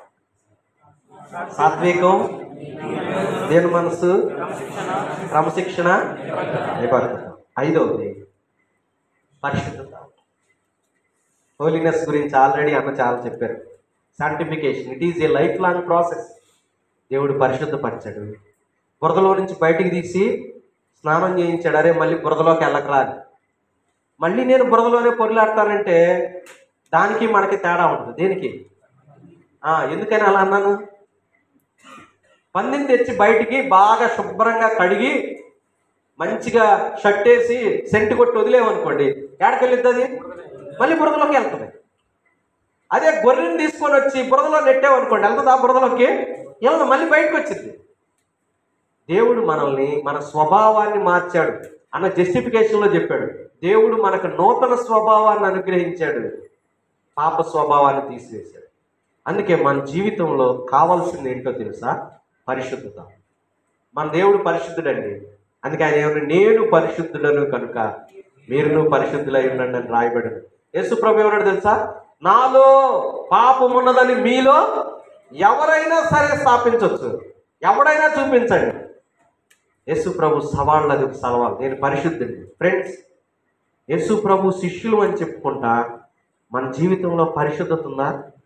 A: సాత్వికం, దేని మనసు, క్రమశిక్షణ, నిబద్ధత. 5వది పరిశుద్ధత. హోలీనెస్ గురించి ఆల్రెడీ అన్న చాలా చెప్పారు. Sanctification, it is a lifelong process. దేవుడు పరిశుద్ధపరిచాడు, బురదలో నుంచి బయటికి తీసి స్నానం చేయించాడు. అరే మళ్ళీ బురదలోకి వెళ్ళకరాదు, మళ్ళీ నేను బురదలోనే పొరులాడతానంటే దానికి మనకి తేడా ఉంటుంది. దేనికి? ఎందుకని అలా అన్నాను? పందిని తెచ్చి బయటికి బాగా శుభ్రంగా కడిగి మంచిగా షర్ట్ వేసి సెంటు కొట్టి వదిలేమనుకోండి, ఏడకెళ్ళిద్ది? మళ్ళీ బురదలోకి వెళ్తుంది. అదే గొర్రెని తీసుకొని వచ్చి బురదలో నెట్టామనుకోండి, వెళ్తుంది ఆ బురదలోకి? వెళ్ళదు, మళ్ళీ బయటకు వచ్చింది. దేవుడు మనల్ని, మన స్వభావాన్ని మార్చాడు అన్న జస్టిఫికేషన్లో చెప్పాడు. దేవుడు మనకు నూతన స్వభావాన్ని అనుగ్రహించాడు, పాప స్వభావాన్ని తీసివేశాడు. అందుకే మన జీవితంలో కావాల్సింది ఏంటో తెలుసా? పరిశుద్ధత. మన దేవుడు పరిశుద్ధుడండి. అందుకే ఆయన ఏమన్నా, నేను పరిశుద్ధుడను కనుక మీరును పరిశుద్ధులై ఉండండి అని రాయబడను. యేసు ప్రభు ఏమన్నాడు తెలుసా? నాలో పాపం ఉన్నదని మీలో ఎవరైనా సరే స్థాపించవచ్చు, ఎవడైనా చూపించండి. యేసు ప్రభు సవాళ్ళది ఒక సవాల్, నేను పరిశుద్ధుడిని. ఫ్రెండ్స్, యేసు ప్రభు శిష్యులు అని చెప్పుకుంటా మన జీవితంలో పరిశుద్ధత ఉందా?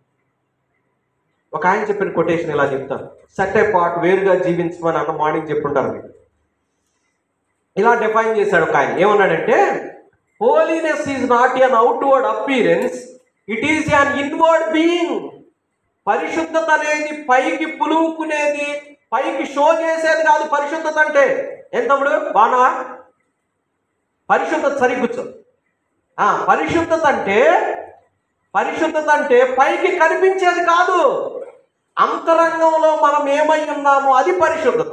A: ఒక ఆయన చెప్పిన కొటేషన్ ఇలా చెప్తాను, సెట్ ఏ పార్ట్, వేరుగా జీవించమని అన్న మార్నింగ్ చెప్పుంటారు మీరు. ఇలా డిఫైన్ చేశాడు ఒక ఆయన. ఏమన్నాడంటే, holiness is not an outward appearance, it is an inward being. పరిశుద్ధత అనేది పైకి పులువుకునేది, పైకి షో చేసేది కాదు పరిశుద్ధత అంటే. ఏం తమ్ముడు బానా? పరిశుద్ధత సరిగ్గుచ్చు. పరిశుద్ధత అంటే పైకి కనిపించేది కాదు, అంతరంగంలో మనం ఏమై ఉన్నామో అది పరిశుద్ధత.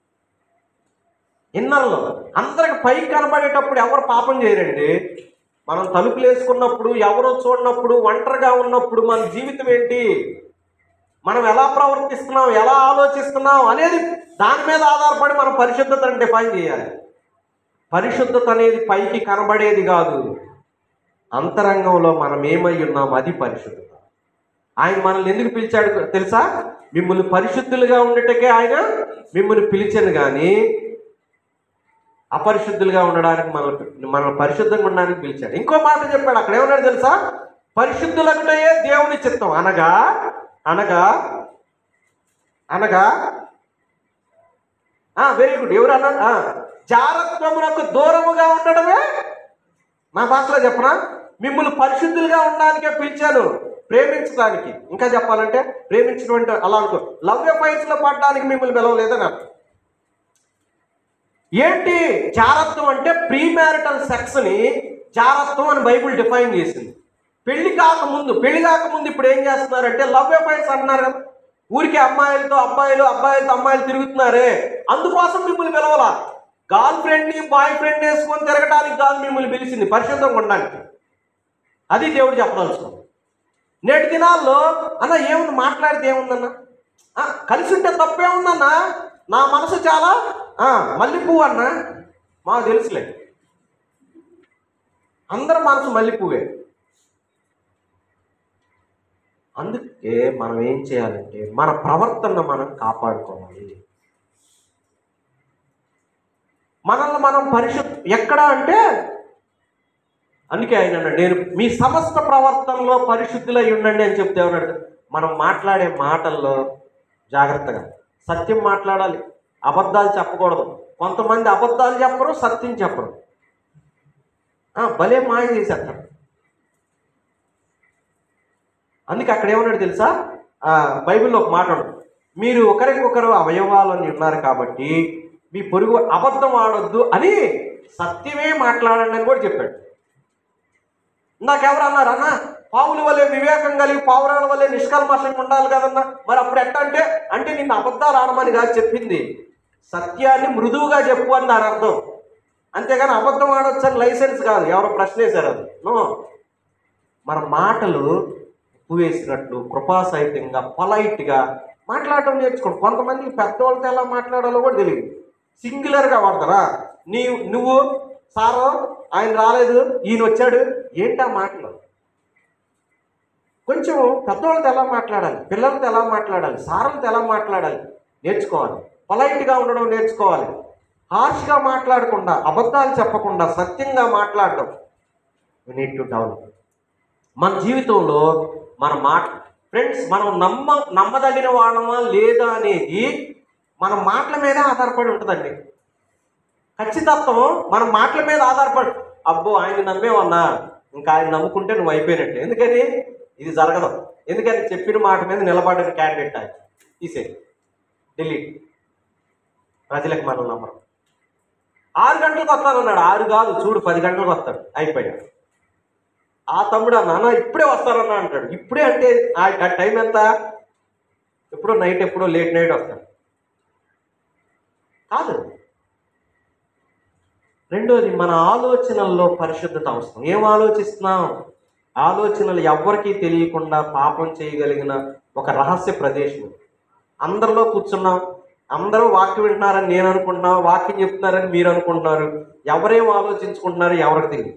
A: ఇన్నర్లో అందరికి పైకి కనబడేటప్పుడు ఎవరు పాపం చేయరండి. మనం తలుపులు వేసుకున్నప్పుడు, ఎవరో చూడనప్పుడు, ఒంటరిగా ఉన్నప్పుడు మన జీవితం ఏంటి, మనం ఎలా ప్రవర్తిస్తున్నాం, ఎలా ఆలోచిస్తున్నాం అనేది దాని మీద ఆధారపడి మనం పరిశుద్ధతను డిఫైన్ చేయాలి. పరిశుద్ధత అనేది పైకి కనబడేది కాదు, అంతరంగంలో మనం ఏమై ఉన్నాం అది పరిశుద్ధత. ఆయన మనల్ని ఎందుకు పిలిచాడు తెలుసా? మిమ్మల్ని పరిశుద్ధులుగా ఉండటకే ఆయన మిమ్మల్ని పిలిచాను, కానీ అపరిశుద్ధులుగా ఉండడానికి మనల్ని పరిశుద్ధంగా ఉండడానికి పిలిచాడు. ఇంకో మాట చెప్పాడు అక్కడ, ఏమన్నాడు తెలుసా? పరిశుద్ధులకుటే దేవుని చిత్తం, అనగా అనగా అనగా వెరీ గుడ్. ఎవరు అన్నాడు? జారత్వమునకు దూరముగా ఉండడమే. నా భాషలో చెప్పనా, మిమ్మల్ని పరిశుద్ధులుగా ఉండడానికే పిలిచాను, ప్రేమించడానికి. ఇంకా చెప్పాలంటే ప్రేమించడం అంటే అలా అనుకో, లవ్ అఫైర్స్లో పడడానికి మిమ్మల్ని పిలవలేదని అర్థం. ఏంటి జారత్వం అంటే? ప్రీ మ్యారిటల్ సెక్స్ని జారత్వం అని బైబిల్ డిఫైన్ చేసింది. పెళ్లి కాకముందు ఇప్పుడు ఏం చేస్తున్నారంటే లవ్ అఫైర్స్ అంటున్నారు కదా. ఊరికి అమ్మాయిలతో అమ్మాయిలు తిరుగుతున్నారే, అందుకోసం మిమ్మల్ని పిలవాలా. గర్ల్ ఫ్రెండ్ని బాయ్ ఫ్రెండ్ వేసుకొని తిరగడానికి కాదు మిమ్మల్ని పిలిచింది, పరిశుద్ధంగా ఉండడానికి. అది దేవుడు చెప్పదలుచుకుంది. నేటి దినాల్లో అన్న ఏముంది, మాట్లాడితే ఏముందన్నా, కలిసి ఉంటే తప్పేముందన్నా, నా మనసు చాలా మల్లెపువ్వు అన్న. మాకు తెలుసులే, అందరి మనసు మల్లెపువ్వే. అందుకే మనం ఏం చేయాలంటే మన ప్రవర్తన మనం కాపాడుకోవాలి. మనల్ని మనం ఎక్కడ అంటే, అందుకే ఆయన నేను మీ సమస్త ప్రవర్తనలో పరిశుద్ధులై ఉండండి అని చెప్తే ఉన్నాడు. మనం మాట్లాడే మాటల్లో జాగ్రత్తగా సత్యం మాట్లాడాలి, అబద్ధాలు చెప్పకూడదు. కొంతమంది అబద్ధాలు చెప్పరు, సత్యం చెప్పరు, భలే మాయ చేసేస్తారు. అందుకే అక్కడ ఏమన్నాడు తెలుసా? బైబిల్లో ఒక మాట ఉంది, మీరు ఒకరికొకరు అవయవాలని ఉన్నారు కాబట్టి మీ పొరుగు అబద్ధం ఆడొద్దు అని సత్యమే మాట్లాడండి అని కూడా చెప్పాడు. నాకెవరు అన్నారు? అన్న పావుల వల్లే వివేకం కలిగి పావురాల వల్లే నిష్కల్మషంగా ఉండాలి కదన్నా. మరి అప్పుడు ఎట్ట అంటే నిన్ను అబద్ధాలు ఆడమని కాదు చెప్పింది, సత్యాన్ని మృదువుగా చెప్పు అని దాని అర్థం. అంతేగాని అబద్ధం ఆడొచ్చు అని లైసెన్స్ కాదు. ఎవరో ప్రశ్న వేశారు అది. మన మాటలు ఉప్పు వేసినట్లు కృపాసహితంగా పొలైట్గా మాట్లాడటం నేర్చుకోండి. కొంతమందికి పెద్దవాళ్ళతో ఎలా మాట్లాడాలో కూడా తెలియదు, సింగులర్గా వాడతారా. నువ్వు సారో, ఆయన రాలేదు, ఈయన వచ్చాడు, ఏంటా మాటలు. కొంచెం పెద్దవాళ్ళతో ఎలా మాట్లాడాలి, పిల్లలతో ఎలా మాట్లాడాలి, సార్లతో ఎలా మాట్లాడాలి నేర్చుకోవాలి. పొలైట్గా ఉండడం నేర్చుకోవాలి. హార్ష్గా మాట్లాడకుండా, అబద్ధాలు చెప్పకుండా సత్యంగా మాట్లాడటం యూ నీడ్ టు డెవలప్. మన జీవితంలో మన ఫ్రెండ్స్, మనం నమ్మదగిన వాళ్ళమా లేదా అనేది మన మాటల మీద ఆధారపడి ఉంటుందండి. ఖచ్చితత్వం మన మాటల మీద ఆధారపడి, అబ్బో ఆయన నమ్మేవన్నా, ఇంకా ఆయన నమ్ముకుంటే నువ్వు అయిపోయినట్టే. ఎందుకని ఇది జరగదు. ఎందుకని చెప్పిన మాట మీద నిలబడిన క్యాండిడేట్ ఆయన తీసేది, డిలీట్. ప్రజలకు మనం నమ్మరం. 6 గంటలకు వస్తానన్నాడు, 6 కాదు చూడు 10 గంటలకు వస్తాడు, అయిపోయాడు. ఆ తమ్ముడు అన్న ఇప్పుడే వస్తారన్నా అంటాడు. ఇప్పుడే అంటే ఆ టైం ఎంత? ఎప్పుడో నైట్, ఎప్పుడో లేట్ నైట్ వస్తాడు కాదు. రెండోది, మన ఆలోచనల్లో పరిశుద్ధత అవసరం. ఏం ఆలోచిస్తున్నాం? ఆలోచనలు ఎవ్వరికీ తెలియకుండా పాపం చేయగలిగిన ఒక రహస్య ప్రదేశం. అందరిలో కూర్చున్నాం, అందరూ వాక్యం వింటున్నారని నేను అనుకుంటున్నాను, వాక్యం చెప్తున్నారని మీరు అనుకుంటున్నారు. ఎవరేం ఆలోచించుకుంటున్నారు ఎవరికి తెలియదు.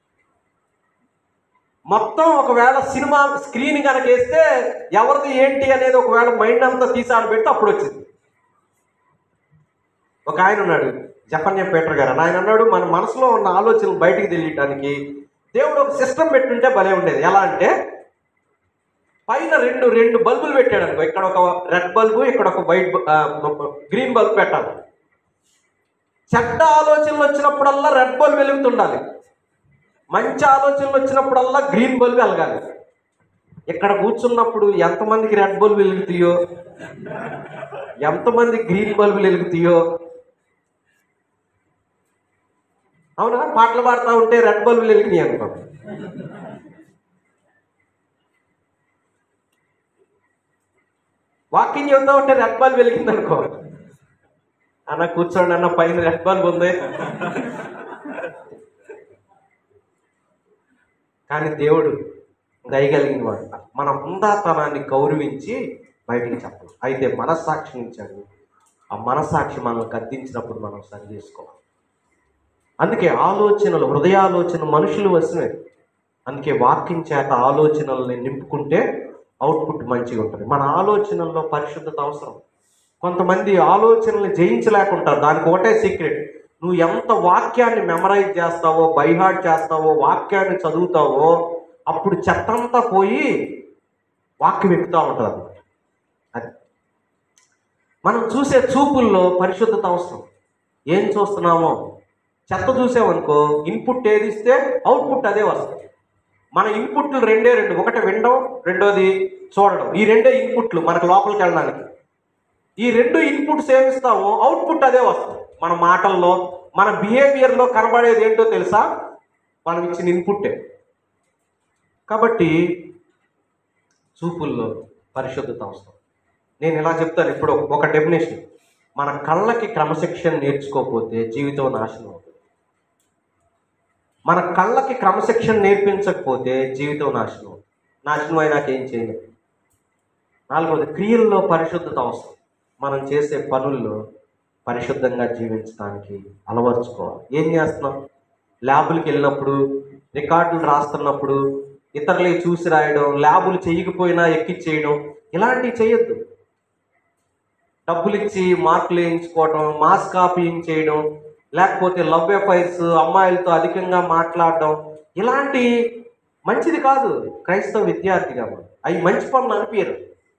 A: మొత్తం ఒకవేళ సినిమా స్క్రీన్ కనుక వేస్తే ఎవరిది ఏంటి అనేది ఒకవేళ మైండ్ అంతా తీసి ఆడబెడితే అప్పుడు వచ్చింది. ఒక ఆయన ఉన్నాడు, జపన్య పీటర్ గారు. ఆయన అన్నాడు, మన మనసులో ఉన్న ఆలోచనలు బయటికి తెలియటానికి దేవుడు ఒక సిస్టమ్ పెట్టుంటే భలే ఉండేది. ఎలా అంటే పైన రెండు రెండు బల్బులు పెట్టాడు అనుకో, ఇక్కడ ఒక రెడ్ బల్బు, ఇక్కడ ఒక గ్రీన్ బల్బు పెట్టాలి. చెడ్డ ఆలోచనలు వచ్చినప్పుడల్లా రెడ్ బల్బ్ వెలుగుతుండాలి, మంచి ఆలోచనలు వచ్చినప్పుడల్లా గ్రీన్ బల్బ్ వెలగాలి. ఇక్కడ కూర్చున్నప్పుడు ఎంతమందికి రెడ్ బల్బ్ వెలుగుతాయో, ఎంతమంది గ్రీన్ బల్బులు వెలుగుతాయో. అవునా? పాటలు పాడుతూ ఉంటే రెడ్ బల్బులు వెలిగినాయి అనుకో, వాకింగ్ చెబుతా ఉంటే రెడ్ బల్బ్ వెలిగింది అనుకో, అన్న కూర్చోండి అన్న పైన రెడ్ బల్బ్ ఉంది. కానీ దేవుడు దయగలిగిన వాడు, మన హుందాతనాన్ని గౌరవించి బయటికి చెప్పాలి. అయితే మనస్సాక్షిని ఇచ్చాడు, ఆ మనస్సాక్షి మనల్ని గద్దించినప్పుడు మనం సరి చేసుకోవాలి. అందుకే ఆలోచనలు, హృదయాలోచన మనుషులు వస్తుమే. అందుకే వాక్యం చేత ఆలోచనల్ని నింపుకుంటే అవుట్పుట్ మంచిగా ఉంటుంది. మన ఆలోచనల్లో పరిశుద్ధత అవసరం. కొంతమంది ఆలోచనల్ని జయించలేకుంటారు. దానికి ఒకటే సీక్రెట్, నువ్వు ఎంత వాక్యాన్ని మెమరైజ్ చేస్తావో, బైహార్ట్ చేస్తావో, వాక్యాన్ని చదువుతావో, అప్పుడు చెత్తంతా పోయి వాక్యం ఎక్కుతూ ఉంటుంది అన్నమాట. అది మనం చూసే చూపుల్లో పరిశుద్ధత అవసరం. ఏం చూస్తున్నామో, చెత్త చూసామనుకో, ఇన్పుట్ ఏది ఇస్తే అవుట్పుట్ అదే వస్తుంది. మన ఇన్పుట్లు రెండే రెండు, ఒకటి వినడం, రెండోది చూడడం. ఈ రెండే ఇన్పుట్లు మనకు లోపలికి వెళ్ళడానికి. ఈ రెండు ఇన్పుట్స్ ఏమిస్తామో అవుట్పుట్ అదే వస్తుంది. మన మాటల్లో, మన బిహేవియర్లో కనబడేది ఏంటో తెలుసా? మనం ఇచ్చిన ఇన్పుట్టే. కాబట్టి చూపుల్లో పరిశుద్ధత అవసరం. నేను ఇలా చెప్తాను ఇప్పుడు ఒక డెఫినేషన్, మన కళ్ళకి క్రమశిక్షణ నేర్చుకోకపోతే జీవితం నాశనం అవుతుంది. మన కళ్ళకి క్రమశిక్షణ నేర్పించకపోతే జీవితం నాశనం అవుతుంది. నాశనం అయినాక ఏం చేయలేదు. నాలుగవది, క్రియల్లో పరిశుద్ధత అవసరం. మనం చేసే పనుల్లో పరిశుద్ధంగా జీవించడానికి అలవర్చుకోవాలి. ఏం చేస్తున్నాం? ల్యాబులకి వెళ్ళినప్పుడు, రికార్డులు రాస్తున్నప్పుడు ఇతరులు చూసి రాయడం, ల్యాబులు చేయకపోయినా ఎక్కిచ్చేయడం, ఇలాంటివి చేయొద్దు. డబ్బులు ఇచ్చి మార్కులు వేయించుకోవడం, మాస్ కాపీయింగ్ చేయడం, లేకపోతే లవ్ అఫైర్స్, అమ్మాయిలతో అధికంగా మాట్లాడడం, ఇలాంటి మంచిది కాదు. క్రైస్తవ విద్యార్థిగా అవి మంచి పనులు అనిపించరు.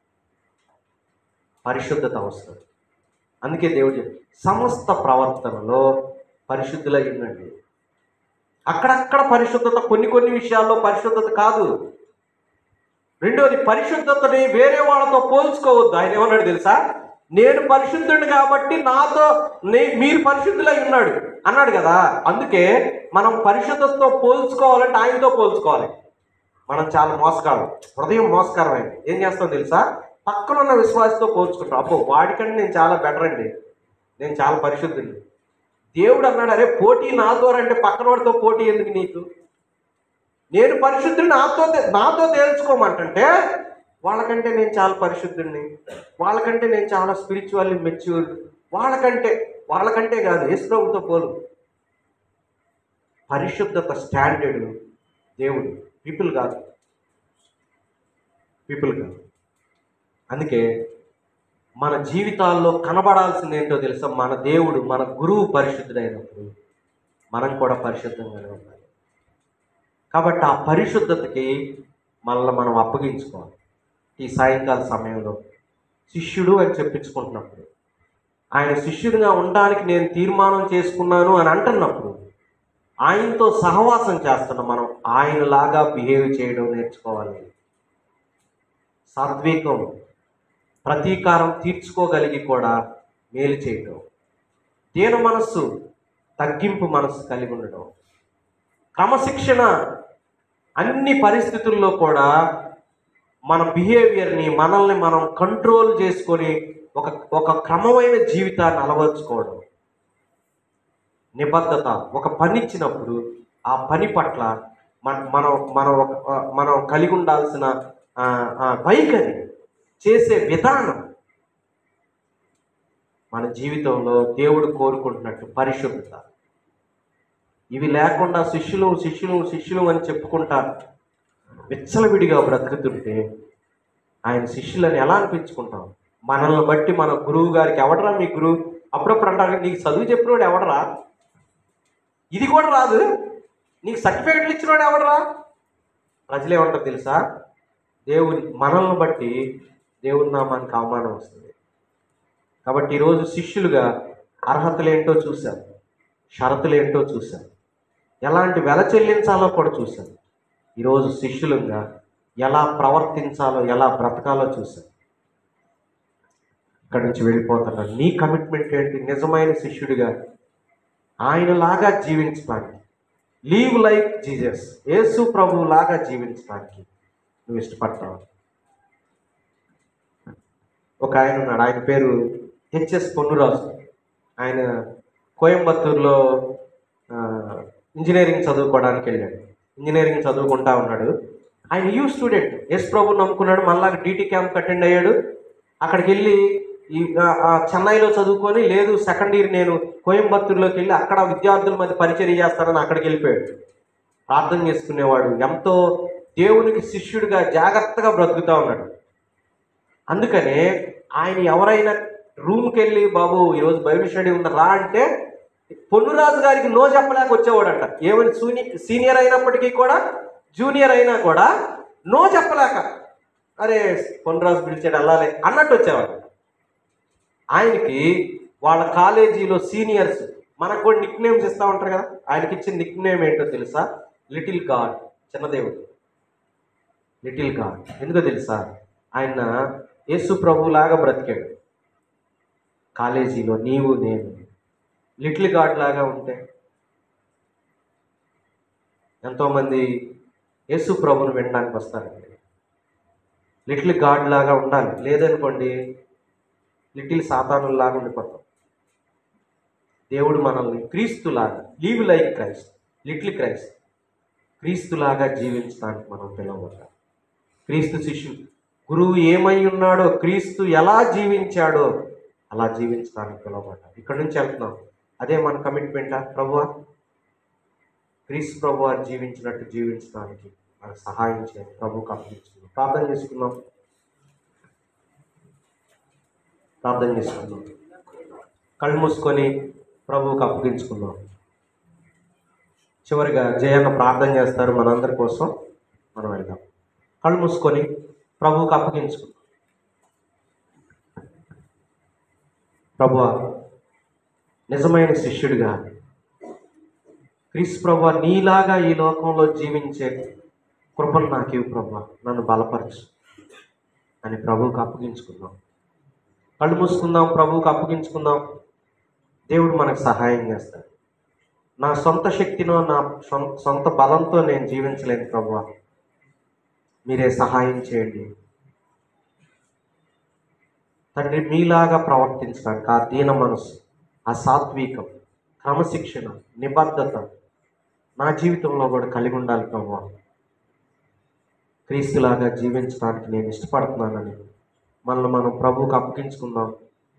A: పరిశుద్ధత అవసరం. అందుకే దేవుడు సమస్త ప్రవర్తనలో పరిశుద్ధులై ఉండండి. అక్కడక్కడ పరిశుద్ధత, కొన్ని కొన్ని విషయాల్లో పరిశుద్ధత కాదు. రెండోది, పరిశుద్ధతని వేరే వాళ్ళతో పోల్చుకోవద్దు. ఆయన ఏమన్నాడు తెలుసా? నేను పరిశుద్ధుడు కాబట్టి నాతో మీరు పరిశుద్ధులై ఉన్నాడు అన్నాడు కదా. అందుకే మనం పరిశుద్ధతతో పోల్చుకోవాలంటే ఆయనతో పోల్చుకోవాలి. మనం చాలా మోసగాళ్ళం, హృదయం మోసకరం అయింది. ఏం చేస్తాం తెలుసా? పక్కనున్న విశ్వాసతో పోల్చుకుంటాం. అబ్బో వాడికంటే నేను చాలా బెటర్ అండి, నేను చాలా పరిశుద్ధుడిని. దేవుడు అన్నాడు, అరే పోటీ నా ద్వారా అంటే పక్కన వాడితో పోటీ ఎందుకు నీకు? నేను పరిశుద్ధుడిని నాతో తేల్చుకోమంటే, వాళ్ళకంటే నేను చాలా పరిశుద్ధుడిని, వాళ్ళకంటే నేను చాలా స్పిరిచువల్లీ మెచ్యూర్, వాళ్ళకంటే కాదు, యేసు ప్రభువుతో పోలు. పరిశుద్ధత స్టాండర్డ్ దేవుడు, పీపుల్ కాదు. అందుకే మన జీవితాల్లో కనబడాల్సింది ఏంటో తెలుసా? మన దేవుడు, మన గురువు పరిశుద్ధుడైనప్పుడు మనం కూడా పరిశుద్ధంగానే ఉండాలి. కాబట్టి ఆ పరిశుద్ధతకి మనల్ని మనం అప్పగించుకోవాలి. ఈ సాయంకాల సమయంలో శిష్యుడు అని చెప్పించుకుంటున్నప్పుడు, ఆయన శిష్యుడిగా ఉండడానికి నేను తీర్మానం చేసుకున్నాను అని అంటున్నప్పుడు, ఆయనతో సహవాసం చేస్తున్న మనం ఆయనలాగా బిహేవ్ చేయడం నేర్చుకోవాలి. సాత్వికం, ప్రతీకారం తీర్చుకోగలిగి కూడా మేలు చేయడం, దీన మనస్సు, తగ్గింపు మనస్సు కలిగి ఉండడం, క్రమశిక్షణ, అన్ని పరిస్థితుల్లో కూడా మన బిహేవియర్ని, మనల్ని మనం కంట్రోల్ చేసుకొని ఒక క్రమమైన జీవితాన్ని అలవర్చుకోవడం, నిబద్ధత. ఒక పని ఇచ్చినప్పుడు ఆ పని పట్ల మనం కలిగి ఉండాల్సిన వైఖరి, చేసే విధానం, మన జీవితంలో దేవుడు కోరుకుంటున్నట్టు పరిశుద్ధత. ఇవి లేకుండా శిష్యులు అని చెప్పుకుంటా విచ్చలవిడిగా బ్రతుకుతుంటే ఆయన శిష్యులని ఎలా అనిపించుకుంటాం? మనల్ని బట్టి మన గురువు గారికి, ఎవడరా మీ గురువు? అప్పుడప్పుడు అంటారు, నీకు చదువు చెప్పినోడు ఎవడరా? ఇది కూడా రాదు, నీకు సర్టిఫికెట్లు ఇచ్చినవాడు ఎవడరా? ప్రజలు ఏమంటారు తెలుసా? దేవుని మనల్ని బట్టి దేవుని నామానికి అవమానం వస్తుంది. కాబట్టి ఈరోజు శిష్యులుగా అర్హతలు ఏంటో చూశాం, షరతులు ఏంటో చూశాం, ఎలాంటి వెల చెల్లించాలో కూడా చూశాం. ఈరోజు శిష్యులుగా ఎలా ప్రవర్తించాలో, ఎలా బ్రతకాలో చూశాం. ఇక్కడి నుంచి వెళ్ళిపోతున్నాను. నీ కమిట్మెంట్ ఏంటి? నిజమైన శిష్యుడిగా ఆయనలాగా జీవించడానికి, లీవ్ లైక్ జీసస్, యేసు ప్రభువు లాగా జీవించడానికి నువ్వు ఇష్టపడతావు. ఒక ఆయన ఉన్నాడు, ఆయన పేరు హెచ్ఎస్ పొన్నురాజు. ఆయన కోయంబత్తూరులో ఇంజనీరింగ్ చదువుకోవడానికి వెళ్ళాడు. ఇంజనీరింగ్ చదువుకుంటా ఉన్నాడు. ఆయన యూ స్టూడెంట్, యేసు ప్రభువుని నమ్ముకున్నాడు. మళ్ళా డీటీ క్యాంప్ అటెండ్ అయ్యాడు. అక్కడికి వెళ్ళి చెన్నైలో చదువుకొని, లేదు సెకండ్ ఇయర్ నేను కోయంబత్తూరులోకి వెళ్ళి అక్కడ విద్యార్థుల మధ్య పరిచర్య చేస్తానని అక్కడికి వెళ్ళిపోయాడు. ప్రార్థన చేసుకునేవాడు, ఎంతో దేవునికి శిష్యుడిగా జాగ్రత్తగా బ్రతుకుతూ ఉన్నాడు. అందుకనే ఆయన ఎవరైనా రూమ్కి వెళ్ళి, బాబు ఈరోజు బైబిల్ స్టడీ ఉందా రా అంటే, పొన్నురాజు గారికి నో చెప్పలేక వచ్చేవాడంట. ఏమని సీనియర్ అయినప్పటికీ కూడా, జూనియర్ అయినా కూడా నో చెప్పలేక, అరే పొన్నురాజు పిలిచాడు వెళ్ళాలి అన్నట్టు వచ్చేవాడు. ఆయనకి వాళ్ళ కాలేజీలో సీనియర్స్ మనకు కూడా నిక్ నేమ్స్ ఇస్తూ ఉంటారు కదా. ఆయనకి ఇచ్చిన నిక్ నేమ్ ఏంటో తెలుసా? లిటిల్ గాడ్, చిన్నదేవుడు, లిటిల్ గాడ్. ఎందుకో తెలుసా? ఆయన యేసు ప్రభువులాగా బ్రతికాడు. కాలేజీలో నీవు నేను లిటిల్ గాడ్ లాగా ఉంటే, ఎంతోమంది యేసు ప్రభువును వినడానికి వస్తారండి. లిటిల్ గాడ్ లాగా ఉండాలి, లేదనుకోండి లిటిల్ సాతానులాగా ఉండిపోతాం. దేవుడు మనల్ని క్రీస్తులాగా, live like Christ, little Christ, క్రీస్తులాగా జీవించడానికి మనం పిలవబడ్డాం. క్రీస్తు శిష్యుడు, గురువు ఏమై ఉన్నాడో, క్రీస్తు ఎలా జీవించాడో అలా జీవించడానికి పిలవబడ్డాం. ఇక్కడి నుంచి వెళ్తున్నాం. అదే మన కమిట్మెంటా? ప్రభువా, క్రీస్తు ప్రభువా జీవించినట్టు జీవించడానికి మనకు సహాయం చేయండి. ప్రభువుకి అప్పగించుకుందాం. ప్రార్థన చేసుకుందాం. కళ్ళు మూసుకొని ప్రభువుకి అప్పగించుకుందాం. చివరిగా జయన్న ప్రార్థన చేస్తారు మనందరి కోసం. మనం వెళ్దాం. కళ్ళు మూసుకొని ప్రభువుకి అప్పగించుకుందాం. ప్రభువా, నిజమైన శిష్యుడిగా క్రీస్తు ప్రభువా నీలాగా ఈ లోకంలో జీవించే కృపను నాకు ఇవ్వు ప్రభువా, నన్ను బలపరచు అని ప్రభువుకి అప్పగించుకుందాం. కళ్ళు మూసుకుందాం, ప్రభువుకి అప్పగించుకుందాం. దేవుడు మనకు సహాయం చేస్తాడు. నా సొంత శక్తినో, నా సొంత బలంతో నేను జీవించలేను ప్రభువా, మీరే సహాయం చేయండి. తండ్రి, మీలాగా ప్రవర్తించడానికి ఆ దీన మనసు, ఆ సాత్వికం, క్రమశిక్షణ, నిబద్ధత నా జీవితంలో కూడా కలిగి ఉండాలి ప్రభువా. క్రీస్తులాగా జీవించడానికి నేను ఇష్టపడుతున్నానని మనల్ని మనం ప్రభువుకి అప్పగించుకుందాం.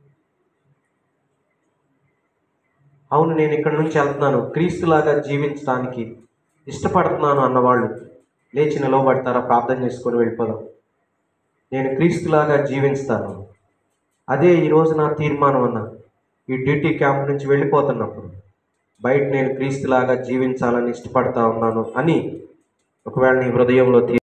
A: అవును, నేను ఇక్కడి నుంచి వెళ్తున్నాను, క్రీస్తులాగా జీవించడానికి ఇష్టపడుతున్నాను అన్నవాళ్ళు లేచి నిలవబడతారా? ప్రార్థన చేసుకొని వెళ్ళిపోదాం. నేను క్రీస్తులాగా జీవిస్తాను, అదే ఈరోజు నా తీర్మానం అన్న. ఈ డ్యూటీ క్యాంప్ నుంచి వెళ్ళిపోతున్నప్పుడు బయట నేను క్రీస్తులాగా జీవించాలని ఇష్టపడతా ఉన్నాను అని ఒకవేళ నీ హృదయంలో